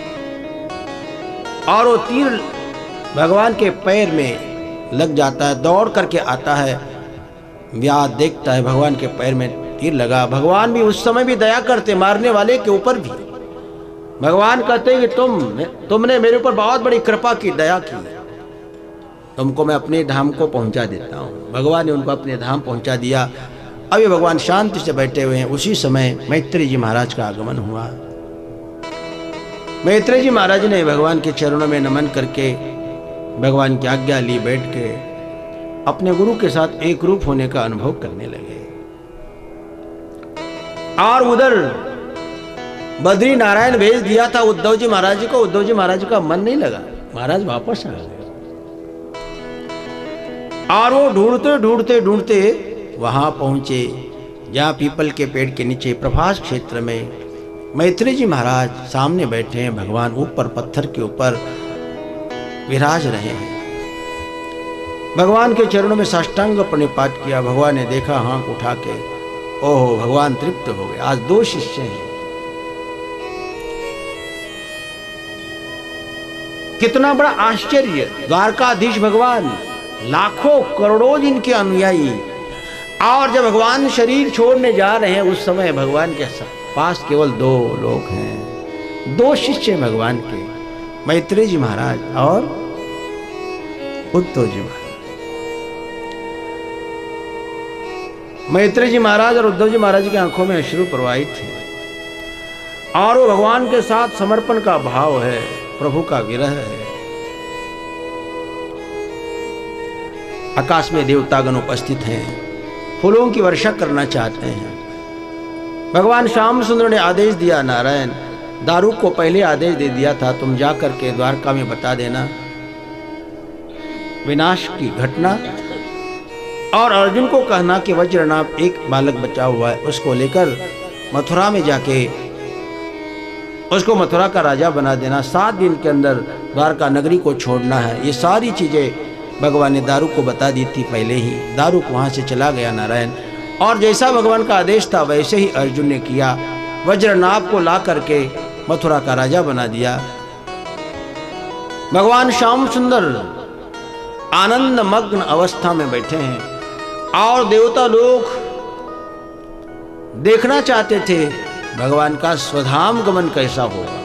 और वो तीर भगवान के पैर में लग जाता है। दौड़ करके आता है, व्याध देखता है भगवान के पैर में तीर लगा। भगवान भी उस समय भी दया करते, मारने वाले के ऊपर भी। भगवान कहते हैं कि तुमने मेरे ऊपर बहुत बड़ी कृपा की, दया की, तुमको मैं अपने धाम को पहुंचा देता हूं। भगवान ने उनको अपने धाम पहुंचा दिया। अभी भगवान शांति से बैठे हुए हैं। उसी समय मैत्रेय जी महाराज का आगमन हुआ। मैत्रेय जी महाराज ने भगवान के चरणों में नमन करके भगवान की आज्ञा ली, बैठ के अपने गुरु के साथ एक रूप होने का अनुभव करने लगे। और उधर बद्री नारायण भेज दिया था उद्धव जी महाराज को। उद्धव जी महाराज का मन नहीं लगा, महाराज वापस आ गए। और वो ढूंढते ढूंढते ढूंढते वहां पहुंचे जहां पीपल के पेड़ के नीचे प्रभास क्षेत्र में मैत्रेय जी महाराज सामने बैठे हैं। भगवान ऊपर पत्थर के ऊपर विराज रहे हैं। भगवान के चरणों में साष्टांग प्रणिपात किया। भगवान ने देखा, हाथ उठा के, ओहो, भगवान तृप्त हो गए। आज 2 शिष्य हैं। कितना बड़ा आश्चर्य! द्वारकाधीश भगवान, लाखों करोड़ों जिनके अनुयायी, और जब भगवान शरीर छोड़ने जा रहे हैं उस समय भगवान के पास केवल 2 लोग हैं, 2 शिष्य भगवान के, मैत्रेय जी महाराज और उद्धव जी महाराज। मैत्रेय जी महाराज और उद्धव जी महाराज की आंखों में अश्रु प्रवाहित थे, और वो भगवान के साथ समर्पण का भाव है, प्रभु का विरह है। आकाश में देवतागण उपस्थित हैं, फूलों की वर्षा करना चाहते हैं। भगवान श्याम सुंदर ने आदेश दिया, नारायण दारू को पहले आदेश दे दिया था, तुम जा करके द्वारका में बता देना विनाश की घटना, और अर्जुन को कहना कि वज्रनाभ एक बालक बचा हुआ है, उसको लेकर मथुरा में जाके उसको मथुरा का राजा बना देना। 7 दिन के अंदर द्वारका नगरी को छोड़ना है। ये सारी चीजें भगवान ने दारू को बता दी थी पहले ही। दारू वहां से चला गया नारायण, और जैसा भगवान का आदेश था वैसे ही अर्जुन ने किया। वज्रनाभ को ला करके मथुरा का राजा बना दिया। भगवान श्याम सुंदर आनंद मग्न अवस्था में बैठे हैं, और देवता लोग देखना चाहते थे भगवान का स्वधाम गमन कैसा होगा,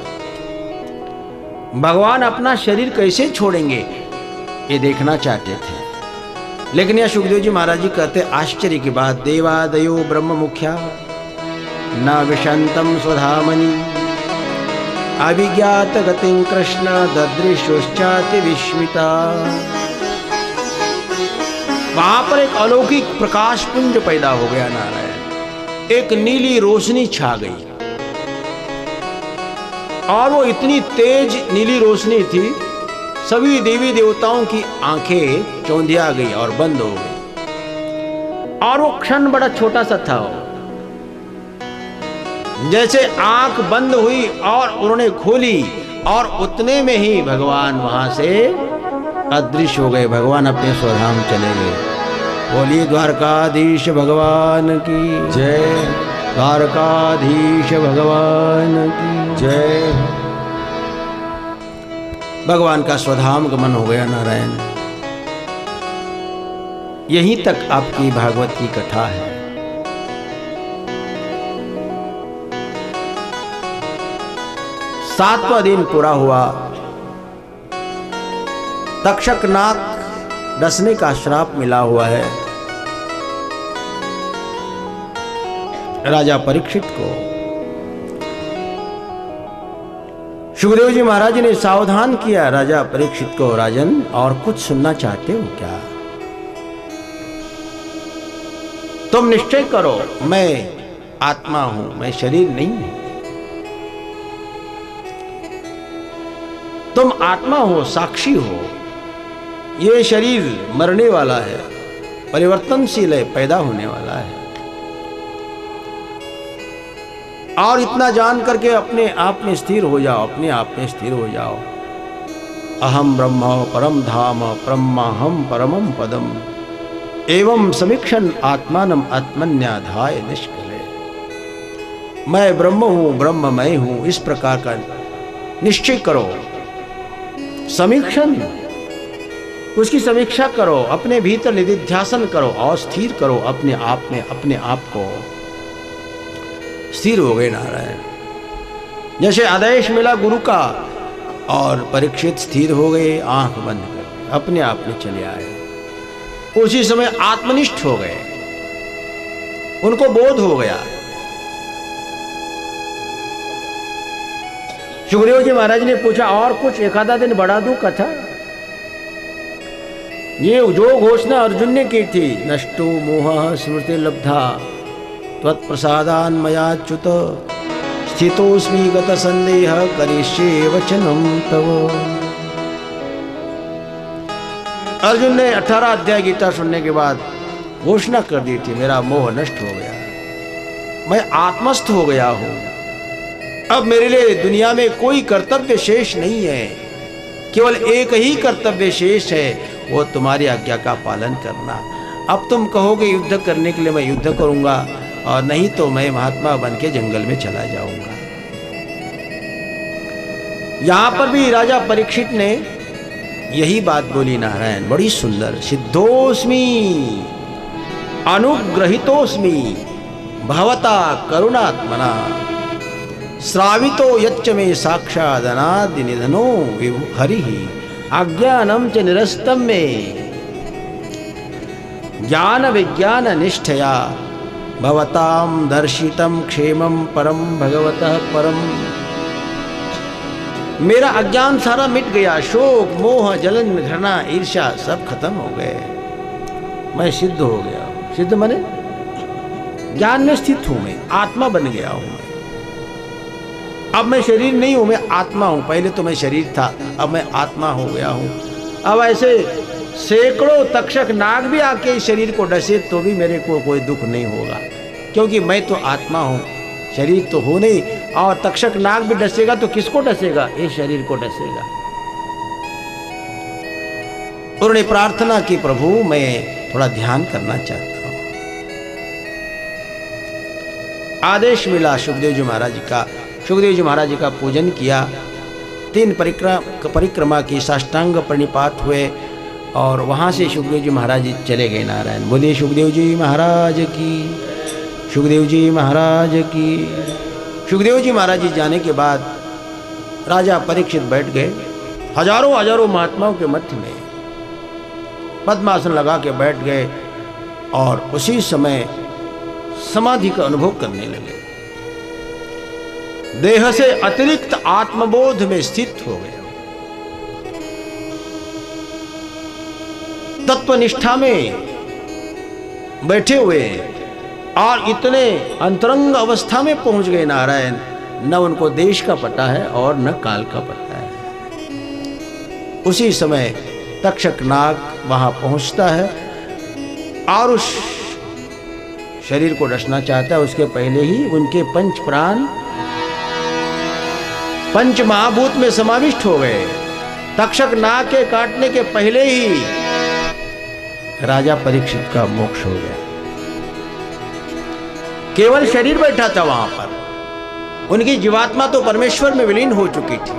भगवान अपना शरीर कैसे छोड़ेंगे, ये देखना चाहते थे। लेकिन यह सुखदेव जी महाराज जी कहते, आश्चर्य की बात, देवादयो ब्रह्म मुख्या न विशंतम स्वधामनि अभिज्ञात गतिं कृष्ण ददृशुश्चाति विस्मिता। वहां पर एक अलौकिक प्रकाश पुंज पैदा हो गया नारायण, एक नीली रोशनी छा गई, और वो इतनी तेज नीली रोशनी थी, सभी देवी देवताओं की आंखें चौंधिया गई और बंद हो गई। और वो क्षण बड़ा छोटा सा था, जैसे आंख बंद हुई और उन्होंने खोली और उतने में ही भगवान वहां से अदृश्य हो गए। भगवान अपने स्वधाम चले गए। बोलिए द्वारकाधीश भगवान की जय। द्वारकाधीश भगवान की जय। भगवान का स्वधाम गमन हो गया नारायण। यहीं तक आपकी भागवत की कथा है। सातवां दिन पूरा हुआ। तक्षक नाग डसने का श्राप मिला हुआ है राजा परीक्षित को। सुखदेव जी महाराज ने सावधान किया राजा परीक्षित को, राजन और कुछ सुनना चाहते हो क्या? तुम निश्चय करो, मैं आत्मा हूं, मैं शरीर नहीं हूं। तुम आत्मा हो, साक्षी हो। ये शरीर मरने वाला है, परिवर्तनशील है, पैदा होने वाला है। और इतना जान करके अपने आप में स्थिर हो जाओ, अपने आप में स्थिर हो जाओ। अहम ब्रह्म परम धाम ब्रह्माहम परमम पदम एवं समीक्षण आत्मानम आत्मन्याधाय निष्कले। मैं ब्रह्म हूं, ब्रह्म मैं हूं, इस प्रकार का निश्चय करो। समीक्षण, उसकी समीक्षा करो, अपने भीतर निधिध्यासन करो और स्थिर करो अपने आप में, अपने आप को। स्थिर हो गए नारायण। जैसे आदेश मिला गुरु का और परीक्षित स्थिर हो गए, आंख बंद कर अपने आप में चले आए। उसी समय आत्मनिष्ठ हो गए, उनको बोध हो गया। सुखदेव जी महाराज ने पूछा और कुछ एक आधा दिन बढ़ा दूं कथा? ये जो घोषणा अर्जुन ने की थी, नष्टो मोह स्मृति लब्धा त्वत्प्रसादान मयाच्युत स्थितोस्मि गत संदेह करिष्ये वचनम तव। अर्जुन ने 18 अध्याय गीता सुनने के बाद घोषणा कर दी थी, मेरा मोह नष्ट हो गया, मैं आत्मस्थ हो गया हूं। अब मेरे लिए दुनिया में कोई कर्तव्य शेष नहीं है, केवल एक ही कर्तव्य शेष है, वो तुम्हारी आज्ञा का पालन करना। अब तुम कहोगे युद्ध करने के लिए, मैं युद्ध करूंगा, और नहीं तो मैं महात्मा बन के जंगल में चला जाऊंगा। यहां पर भी राजा परीक्षित ने यही बात बोली नारायण, बड़ी सुंदर। सिद्धोस्मि अनुग्रहितोस्मि भवता करुणात्मना श्रावितो यच्च मे साक्षादनादि निधनो विभु हरिः अज्ञानम च निरस्तम में ज्ञान विज्ञान निष्ठया भवताम दर्शितम क्षेमम परम भगवतः परम। मेरा अज्ञान सारा मिट गया, शोक मोह जलन घृणा ईर्ष्या सब खत्म हो गए, मैं सिद्ध हो गया। सिद्ध माने ज्ञान में स्थित हूं, मैं आत्मा बन गया हूं। मैं अब मैं शरीर नहीं हूं, मैं आत्मा हूं। पहले तो मैं शरीर था, अब मैं आत्मा हो गया हूं। अब ऐसे सैकड़ों तक्षक नाग भी आके इस शरीर को डसे तो भी मेरे को कोई दुख नहीं होगा, क्योंकि मैं तो आत्मा हूं, शरीर तो हो नहीं। और तक्षक नाग भी डसेगा तो किसको डसेगा? इस शरीर को डसेगा। उन्होंने प्रार्थना की, प्रभु मैं थोड़ा ध्यान करना चाहता हूं। आदेश मिला सुखदेव जी महाराज का। सुखदेव जी महाराज जी का पूजन किया, 3 परिक्रमा की, साष्टांग प्रणिपात हुए और वहाँ से सुखदेव जी महाराज जी चले गए नारायण। बोलिए सुखदेव जी महाराज की, सुखदेव जी महाराज की। सुखदेव जी महाराज जी जाने के बाद राजा परीक्षित बैठ गए, हजारों हजारों महात्माओं के मध्य में पद्मासन लगा के बैठ गए और उसी समय समाधि का अनुभव करने लगे। देह से अतिरिक्त आत्मबोध में स्थित हो गए, तत्वनिष्ठा में बैठे हुए और इतने अंतरंग अवस्था में पहुंच गए नारायण, न उनको देश का पता है और न काल का पता है। उसी समय तक्षक नाग वहां पहुंचता है और उस शरीर को डसना चाहता है उसके पहले ही उनके पंच प्राण पंच महाभूत में समाविष्ट हो गए। तक्षक नाग के काटने के पहले ही राजा परीक्षित का मोक्ष हो गया। केवल शरीर बैठा था वहां पर, उनकी जीवात्मा तो परमेश्वर में विलीन हो चुकी थी।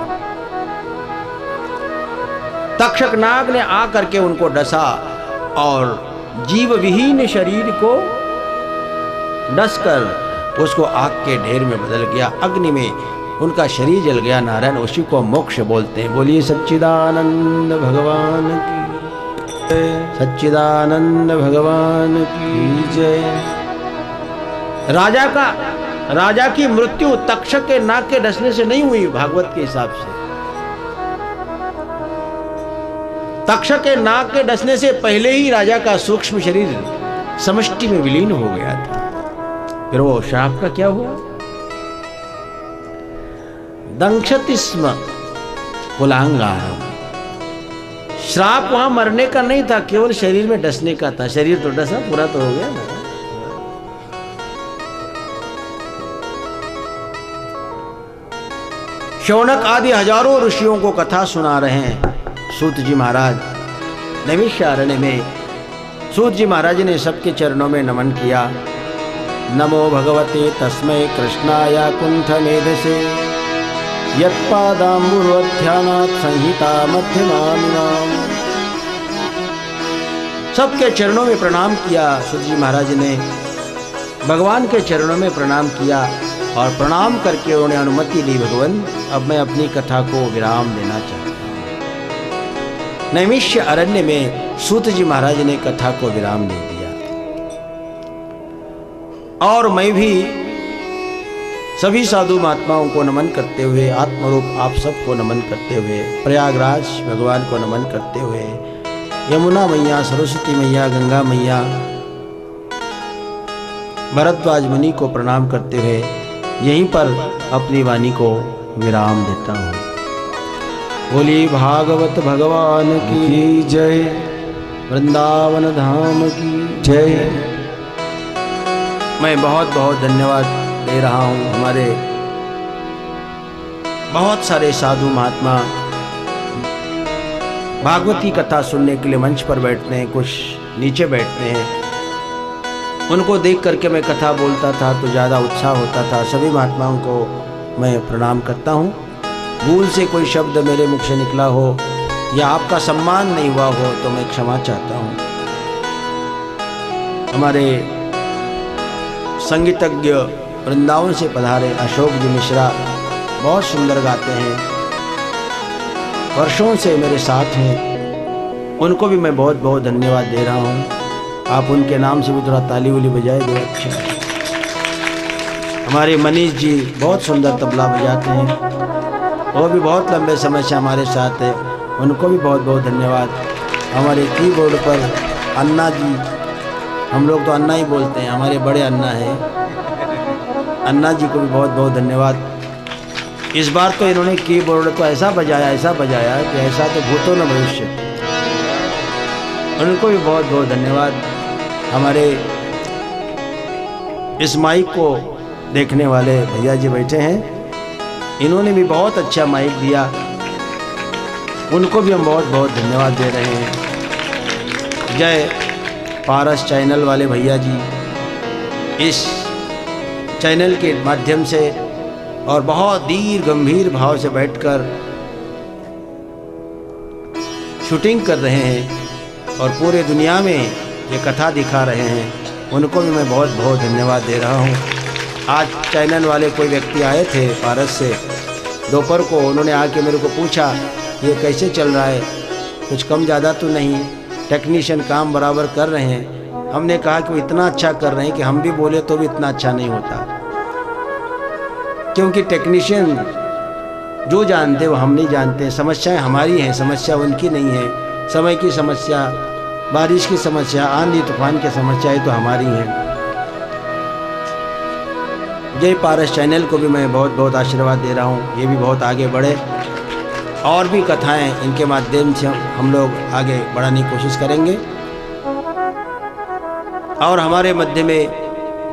तक्षक नाग ने आकर के उनको डसा और जीव विहीन शरीर को डसकर उसको आग के ढेर में बदल गया, अग्नि में उनका शरीर जल गया। नारायण उसी को मोक्ष बोलते हैं। बोलिए सच्चिदानंद भगवान की, सच्चिदानंद भगवान की जय। राजा की मृत्यु तक्षक के नाग के डसने से नहीं हुई। भागवत के हिसाब से तक्षक के नाग के डसने से पहले ही राजा का सूक्ष्म शरीर समष्टि में विलीन हो गया था। फिर वो श्राप का क्या हुआ? दंक्षति स्म कुलांगारम। श्राप वहां मरने का नहीं था, केवल शरीर में डसने का था। शरीर तो डसा, पूरा तो हो गया ना। शौनक आदि हजारों ऋषियों को कथा सुना रहे हैं सूत जी महाराज। नैमिषारण्य में सूत जी महाराज ने सबके चरणों में नमन किया। नमो भगवते तस्मै कृष्णाय कुंठ मेधसे यत्पादाम्बुरोध्यानात् संहिता मध्यमामिमाम्। सबके चरणों में प्रणाम किया। सूत जी महाराज ने भगवान के चरणों में प्रणाम किया और प्रणाम करके उन्होंने अनुमति दी, भगवान अब मैं अपनी कथा को विराम देना चाहता हूँ। नैमिष्य अरण्य में सूत जी महाराज ने कथा को विराम दे दिया और मैं भी सभी साधु महात्माओं को नमन करते हुए, आत्मरूप आप सबको नमन करते हुए, प्रयागराज भगवान को नमन करते हुए, यमुना मैया, सरस्वती मैया, गंगा मैया, भरद्वाज मुनि को प्रणाम करते हुए यहीं पर अपनी वाणी को विराम देता हूँ। बोली भागवत भगवान की जय, वृंदावन धाम की जय। मैं बहुत बहुत धन्यवाद दे रहा हूँ। हमारे बहुत सारे साधु महात्मा भागवती कथा सुनने के लिए मंच पर बैठते हैं, कुछ नीचे बैठते हैं। उनको देख करके मैं कथा बोलता था तो ज़्यादा उत्साह होता था। सभी महात्माओं को मैं प्रणाम करता हूँ। भूल से कोई शब्द मेरे मुख से निकला हो या आपका सम्मान नहीं हुआ हो तो मैं क्षमा चाहता हूँ। हमारे संगीतज्ञ वृंदावन से पधारे अशोक जी मिश्रा बहुत सुंदर गाते हैं, वर्षों से मेरे साथ हैं। उनको भी मैं बहुत बहुत धन्यवाद दे रहा हूँ। आप उनके नाम से भी थोड़ा ताली उली बजाए दो, अच्छा। हमारे मनीष जी बहुत सुंदर तबला बजाते हैं, वो भी बहुत लंबे समय से हमारे साथ है, उनको भी बहुत बहुत धन्यवाद। हमारे कीबोर्ड पर अन्ना जी, हम लोग तो अन्ना ही बोलते हैं, हमारे बड़े अन्ना हैं, अन्ना जी को भी बहुत बहुत धन्यवाद। इस बार तो इन्होंने कीबोर्ड को ऐसा बजाया कि ऐसा तो भूतो न भविष्य, उनको भी बहुत बहुत धन्यवाद। हमारे इस माइक को देखने वाले भैया जी बैठे हैं, इन्होंने भी बहुत अच्छा माइक दिया, उनको भी हम बहुत बहुत धन्यवाद दे रहे हैं। जय पारस चैनल वाले भैया जी, इस चैनल के माध्यम से और बहुत दीर्घ गंभीर भाव से बैठकर शूटिंग कर रहे हैं और पूरे दुनिया में ये कथा दिखा रहे हैं, उनको भी मैं बहुत बहुत धन्यवाद दे रहा हूँ। आज चैनल वाले कोई व्यक्ति आए थे पारस से, दोपहर को उन्होंने आके मेरे को पूछा ये कैसे चल रहा है, कुछ कम ज़्यादा तो नहीं, टेक्नीशियन काम बराबर कर रहे हैं। हमने कहा कि वो इतना अच्छा कर रहे हैं कि हम भी बोले तो भी इतना अच्छा नहीं होता, क्योंकि टेक्नीशियन जो जानते वो हम नहीं जानते। समस्याएं हमारी हैं, समस्या उनकी नहीं है। समय की समस्या, बारिश की समस्या, आंधी तूफान की समस्याएं तो हमारी हैं। जय पारस चैनल को भी मैं बहुत बहुत आशीर्वाद दे रहा हूँ, ये भी बहुत आगे बढ़े और भी कथाएं इनके माध्यम से हम लोग आगे बढ़ाने की कोशिश करेंगे। और हमारे मध्य में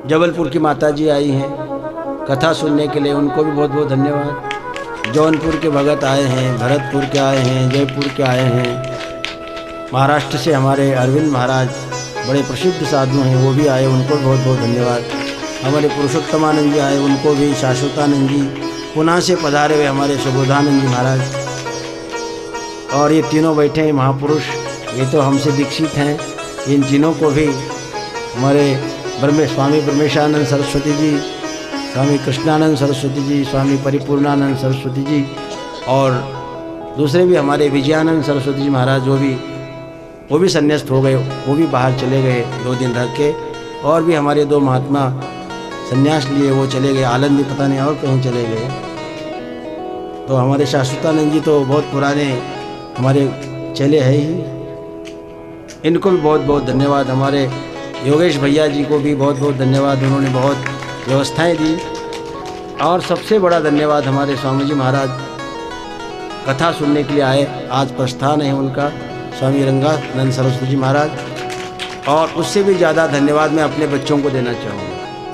जबलपुर की माता जी आई हैं कथा सुनने के लिए, उनको भी बहुत बहुत धन्यवाद। जौनपुर के भगत आए हैं, भरतपुर के आए हैं, जयपुर के आए हैं, महाराष्ट्र से हमारे अरविंद महाराज बड़े प्रसिद्ध साधु हैं, वो भी आए, उनको बहुत बहुत धन्यवाद। हमारे पुरुषोत्तमानंद जी आए, उनको भी, शाश्वतानंद जी, पुणे से पधारे हुए हमारे सुबोधानंद जी महाराज, और ये तीनों बैठे हैं महापुरुष, ये तो हमसे दीक्षित हैं। इन तीनों को भी हमारे स्वामी ब्रह्मेशानंद सरस्वती जी, स्वामी कृष्णानंद सरस्वती जी, स्वामी परिपूर्णानंद सरस्वती जी, और दूसरे भी हमारे विजयानंद सरस्वती जी महाराज, वो भी संन्यास्त हो गए, वो भी बाहर चले गए 2 दिन रह के। और भी हमारे 2 महात्मा संन्यास लिए, वो चले गए आलंदी, पता नहीं और कहीं चले गए। तो हमारे शाश्वतानंद जी तो बहुत पुराने हमारे चले हैं ही, इनको भी बहुत बहुत धन्यवाद। हमारे योगेश भैया जी को भी बहुत बहुत धन्यवाद, उन्होंने बहुत व्यवस्थाएं दी। और सबसे बड़ा धन्यवाद हमारे स्वामी जी महाराज कथा सुनने के लिए आए, आज प्रस्थान है उनका, स्वामी रंगानंद सरस्वती जी महाराज। और उससे भी ज़्यादा धन्यवाद मैं अपने बच्चों को देना चाहूँगा।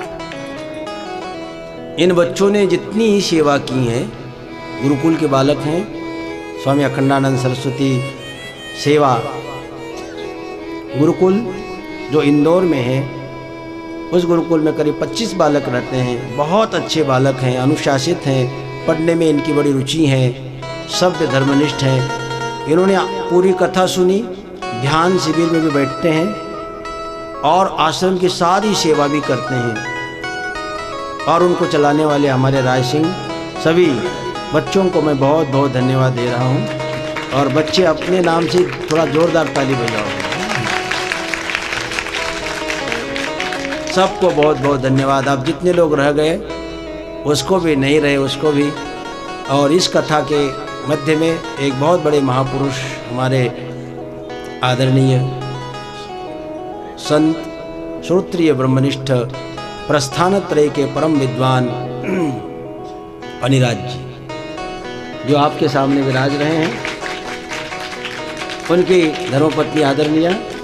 इन बच्चों ने जितनी ही सेवा की है, गुरुकुल के बालक हैं, स्वामी अखंडानंद सरस्वती सेवा गुरुकुल जो इंदौर में है, उस गुरुकुल में करीब 25 बालक रहते हैं। बहुत अच्छे बालक हैं, अनुशासित हैं, पढ़ने में इनकी बड़ी रुचि है, सभ्य धर्मनिष्ठ हैं। इन्होंने पूरी कथा सुनी, ध्यान शिविर में भी बैठते हैं और आश्रम की सारी सेवा भी करते हैं। और उनको चलाने वाले हमारे राय सिंह, सभी बच्चों को मैं बहुत बहुत धन्यवाद दे रहा हूँ। और बच्चे अपने नाम से थोड़ा जोरदार ताली बजाओ। सबको बहुत बहुत धन्यवाद। अब जितने लोग रह गए, उसको भी, नहीं रहे उसको भी। और इस कथा के मध्य में एक बहुत बड़े महापुरुष, हमारे आदरणीय संत श्रोत्रिय ब्रह्मनिष्ठ प्रस्थानत्रय के परम विद्वान अनिराज जी, जो आपके सामने विराज रहे हैं, उनकी धर्मपत्नी आदरणीय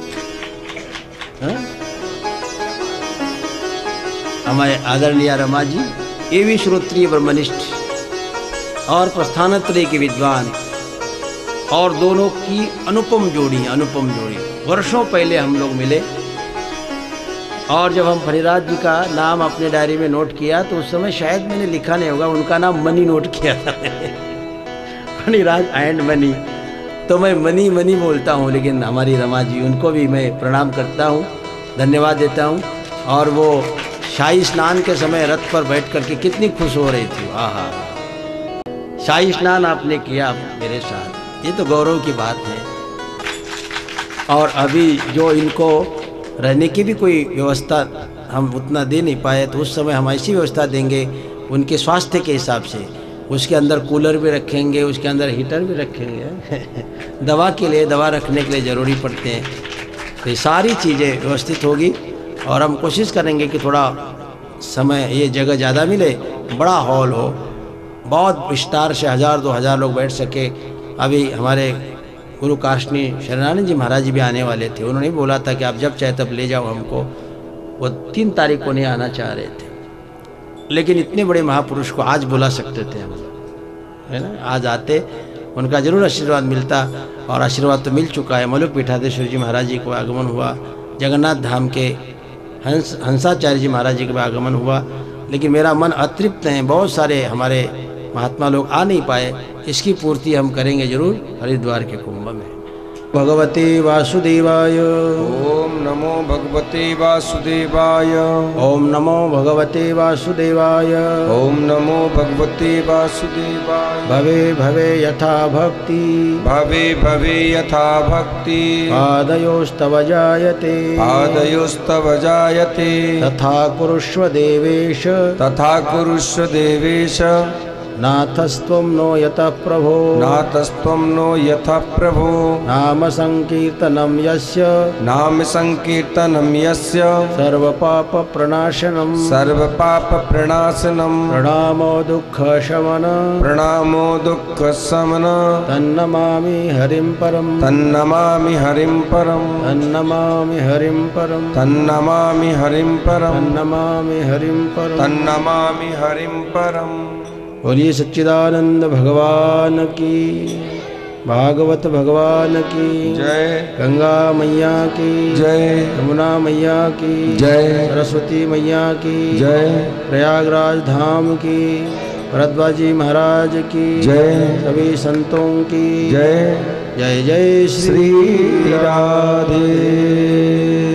हमारे आदरणीय रमा जी, ये भी श्रोत्रिय ब्रह्मनिष्ठ और प्रस्थानत्रय के विद्वान, और दोनों की अनुपम जोड़ी, अनुपम जोड़ी। वर्षों पहले हम लोग मिले, और जब हम फणिराज जी का नाम अपने डायरी में नोट किया तो उस समय शायद मैंने लिखा नहीं होगा, उनका नाम मनी नोट किया था फणिराज एंड मनी, तो मैं मनी मनी बोलता हूँ। लेकिन हमारी रमा जी, उनको भी मैं प्रणाम करता हूँ, धन्यवाद देता हूँ। और वो शाही स्नान के समय रथ पर बैठ करके कितनी खुश हो रही थी। आहा, शाही स्नान आपने किया मेरे साथ, ये तो गौरव की बात है। और अभी जो इनको रहने की भी कोई व्यवस्था हम उतना दे नहीं पाए, तो उस समय हम ऐसी व्यवस्था देंगे उनके स्वास्थ्य के हिसाब से। उसके अंदर कूलर भी रखेंगे, उसके अंदर हीटर भी रखेंगे दवा के लिए, दवा रखने के लिए ज़रूरी पड़ते हैं। तो ये सारी चीज़ें व्यवस्थित होगी, और हम कोशिश करेंगे कि थोड़ा समय, ये जगह ज़्यादा मिले, बड़ा हॉल हो, बहुत विस्तार से 1000-2000 लोग बैठ सके। अभी हमारे गुरु काशनी शरणानंद जी महाराज जी भी आने वाले थे, उन्होंने बोला था कि आप जब चाहे तब ले जाओ हमको। वो 3 तारीख को नहीं आना चाह रहे थे, लेकिन इतने बड़े महापुरुष को आज बुला सकते थे हम, है ना। आज आते, उनका जरूर आशीर्वाद मिलता, और आशीर्वाद तो मिल चुका है। मलुक पीठाधीश्वर जी महाराज जी को आगमन हुआ, जगन्नाथ धाम के हंसाचार्य जी महाराज जी का आगमन हुआ। लेकिन मेरा मन अतृप्त है, बहुत सारे हमारे महात्मा लोग आ नहीं पाए, इसकी पूर्ति हम करेंगे जरूर हरिद्वार के कुंभ में। भगवते वासुदेवाय। ओम नमो भगवते वासुदेवाय। ओम नमो भगवते वासुदेवाय। ओम नमो भगवते वासुदेवाय। भवे भवे यथा भक्ति। भवे भवे यथा भक्ति। पादयोस्तव जायते। पादयोस्तव जायते। तथा कुरुष्व देवेश। तथा कुरुष्व देवेश। नाथस्त्वं नो यतः प्रभो नाथस्त्वं नो यथा प्रभो नाम संकीर्तनं यस्य नाम संकीर्तनं यस्य सर्वपापप्रणाशनं सर्वपापप्रणाशनं प्रणामो दुःखशमन प्रणामो दुःखशमन तन्नमामि हरिं परं तन्नमामि हरिं परं तन्नमामि हरिं परं तन्नमामि हरिं परं तन्नमामि हरिं परं तन्नमामि हरिं परं। बोलिए सच्चिदानंद भगवान की, भागवत भगवान की जय, गंगा मैया की जय, यमुना मैया की जय, सरस्वती मैया की जय, प्रयागराज धाम की, भरद्वाजी महाराज की जय, सभी संतों की जय, जय जय श्री श्री राधे।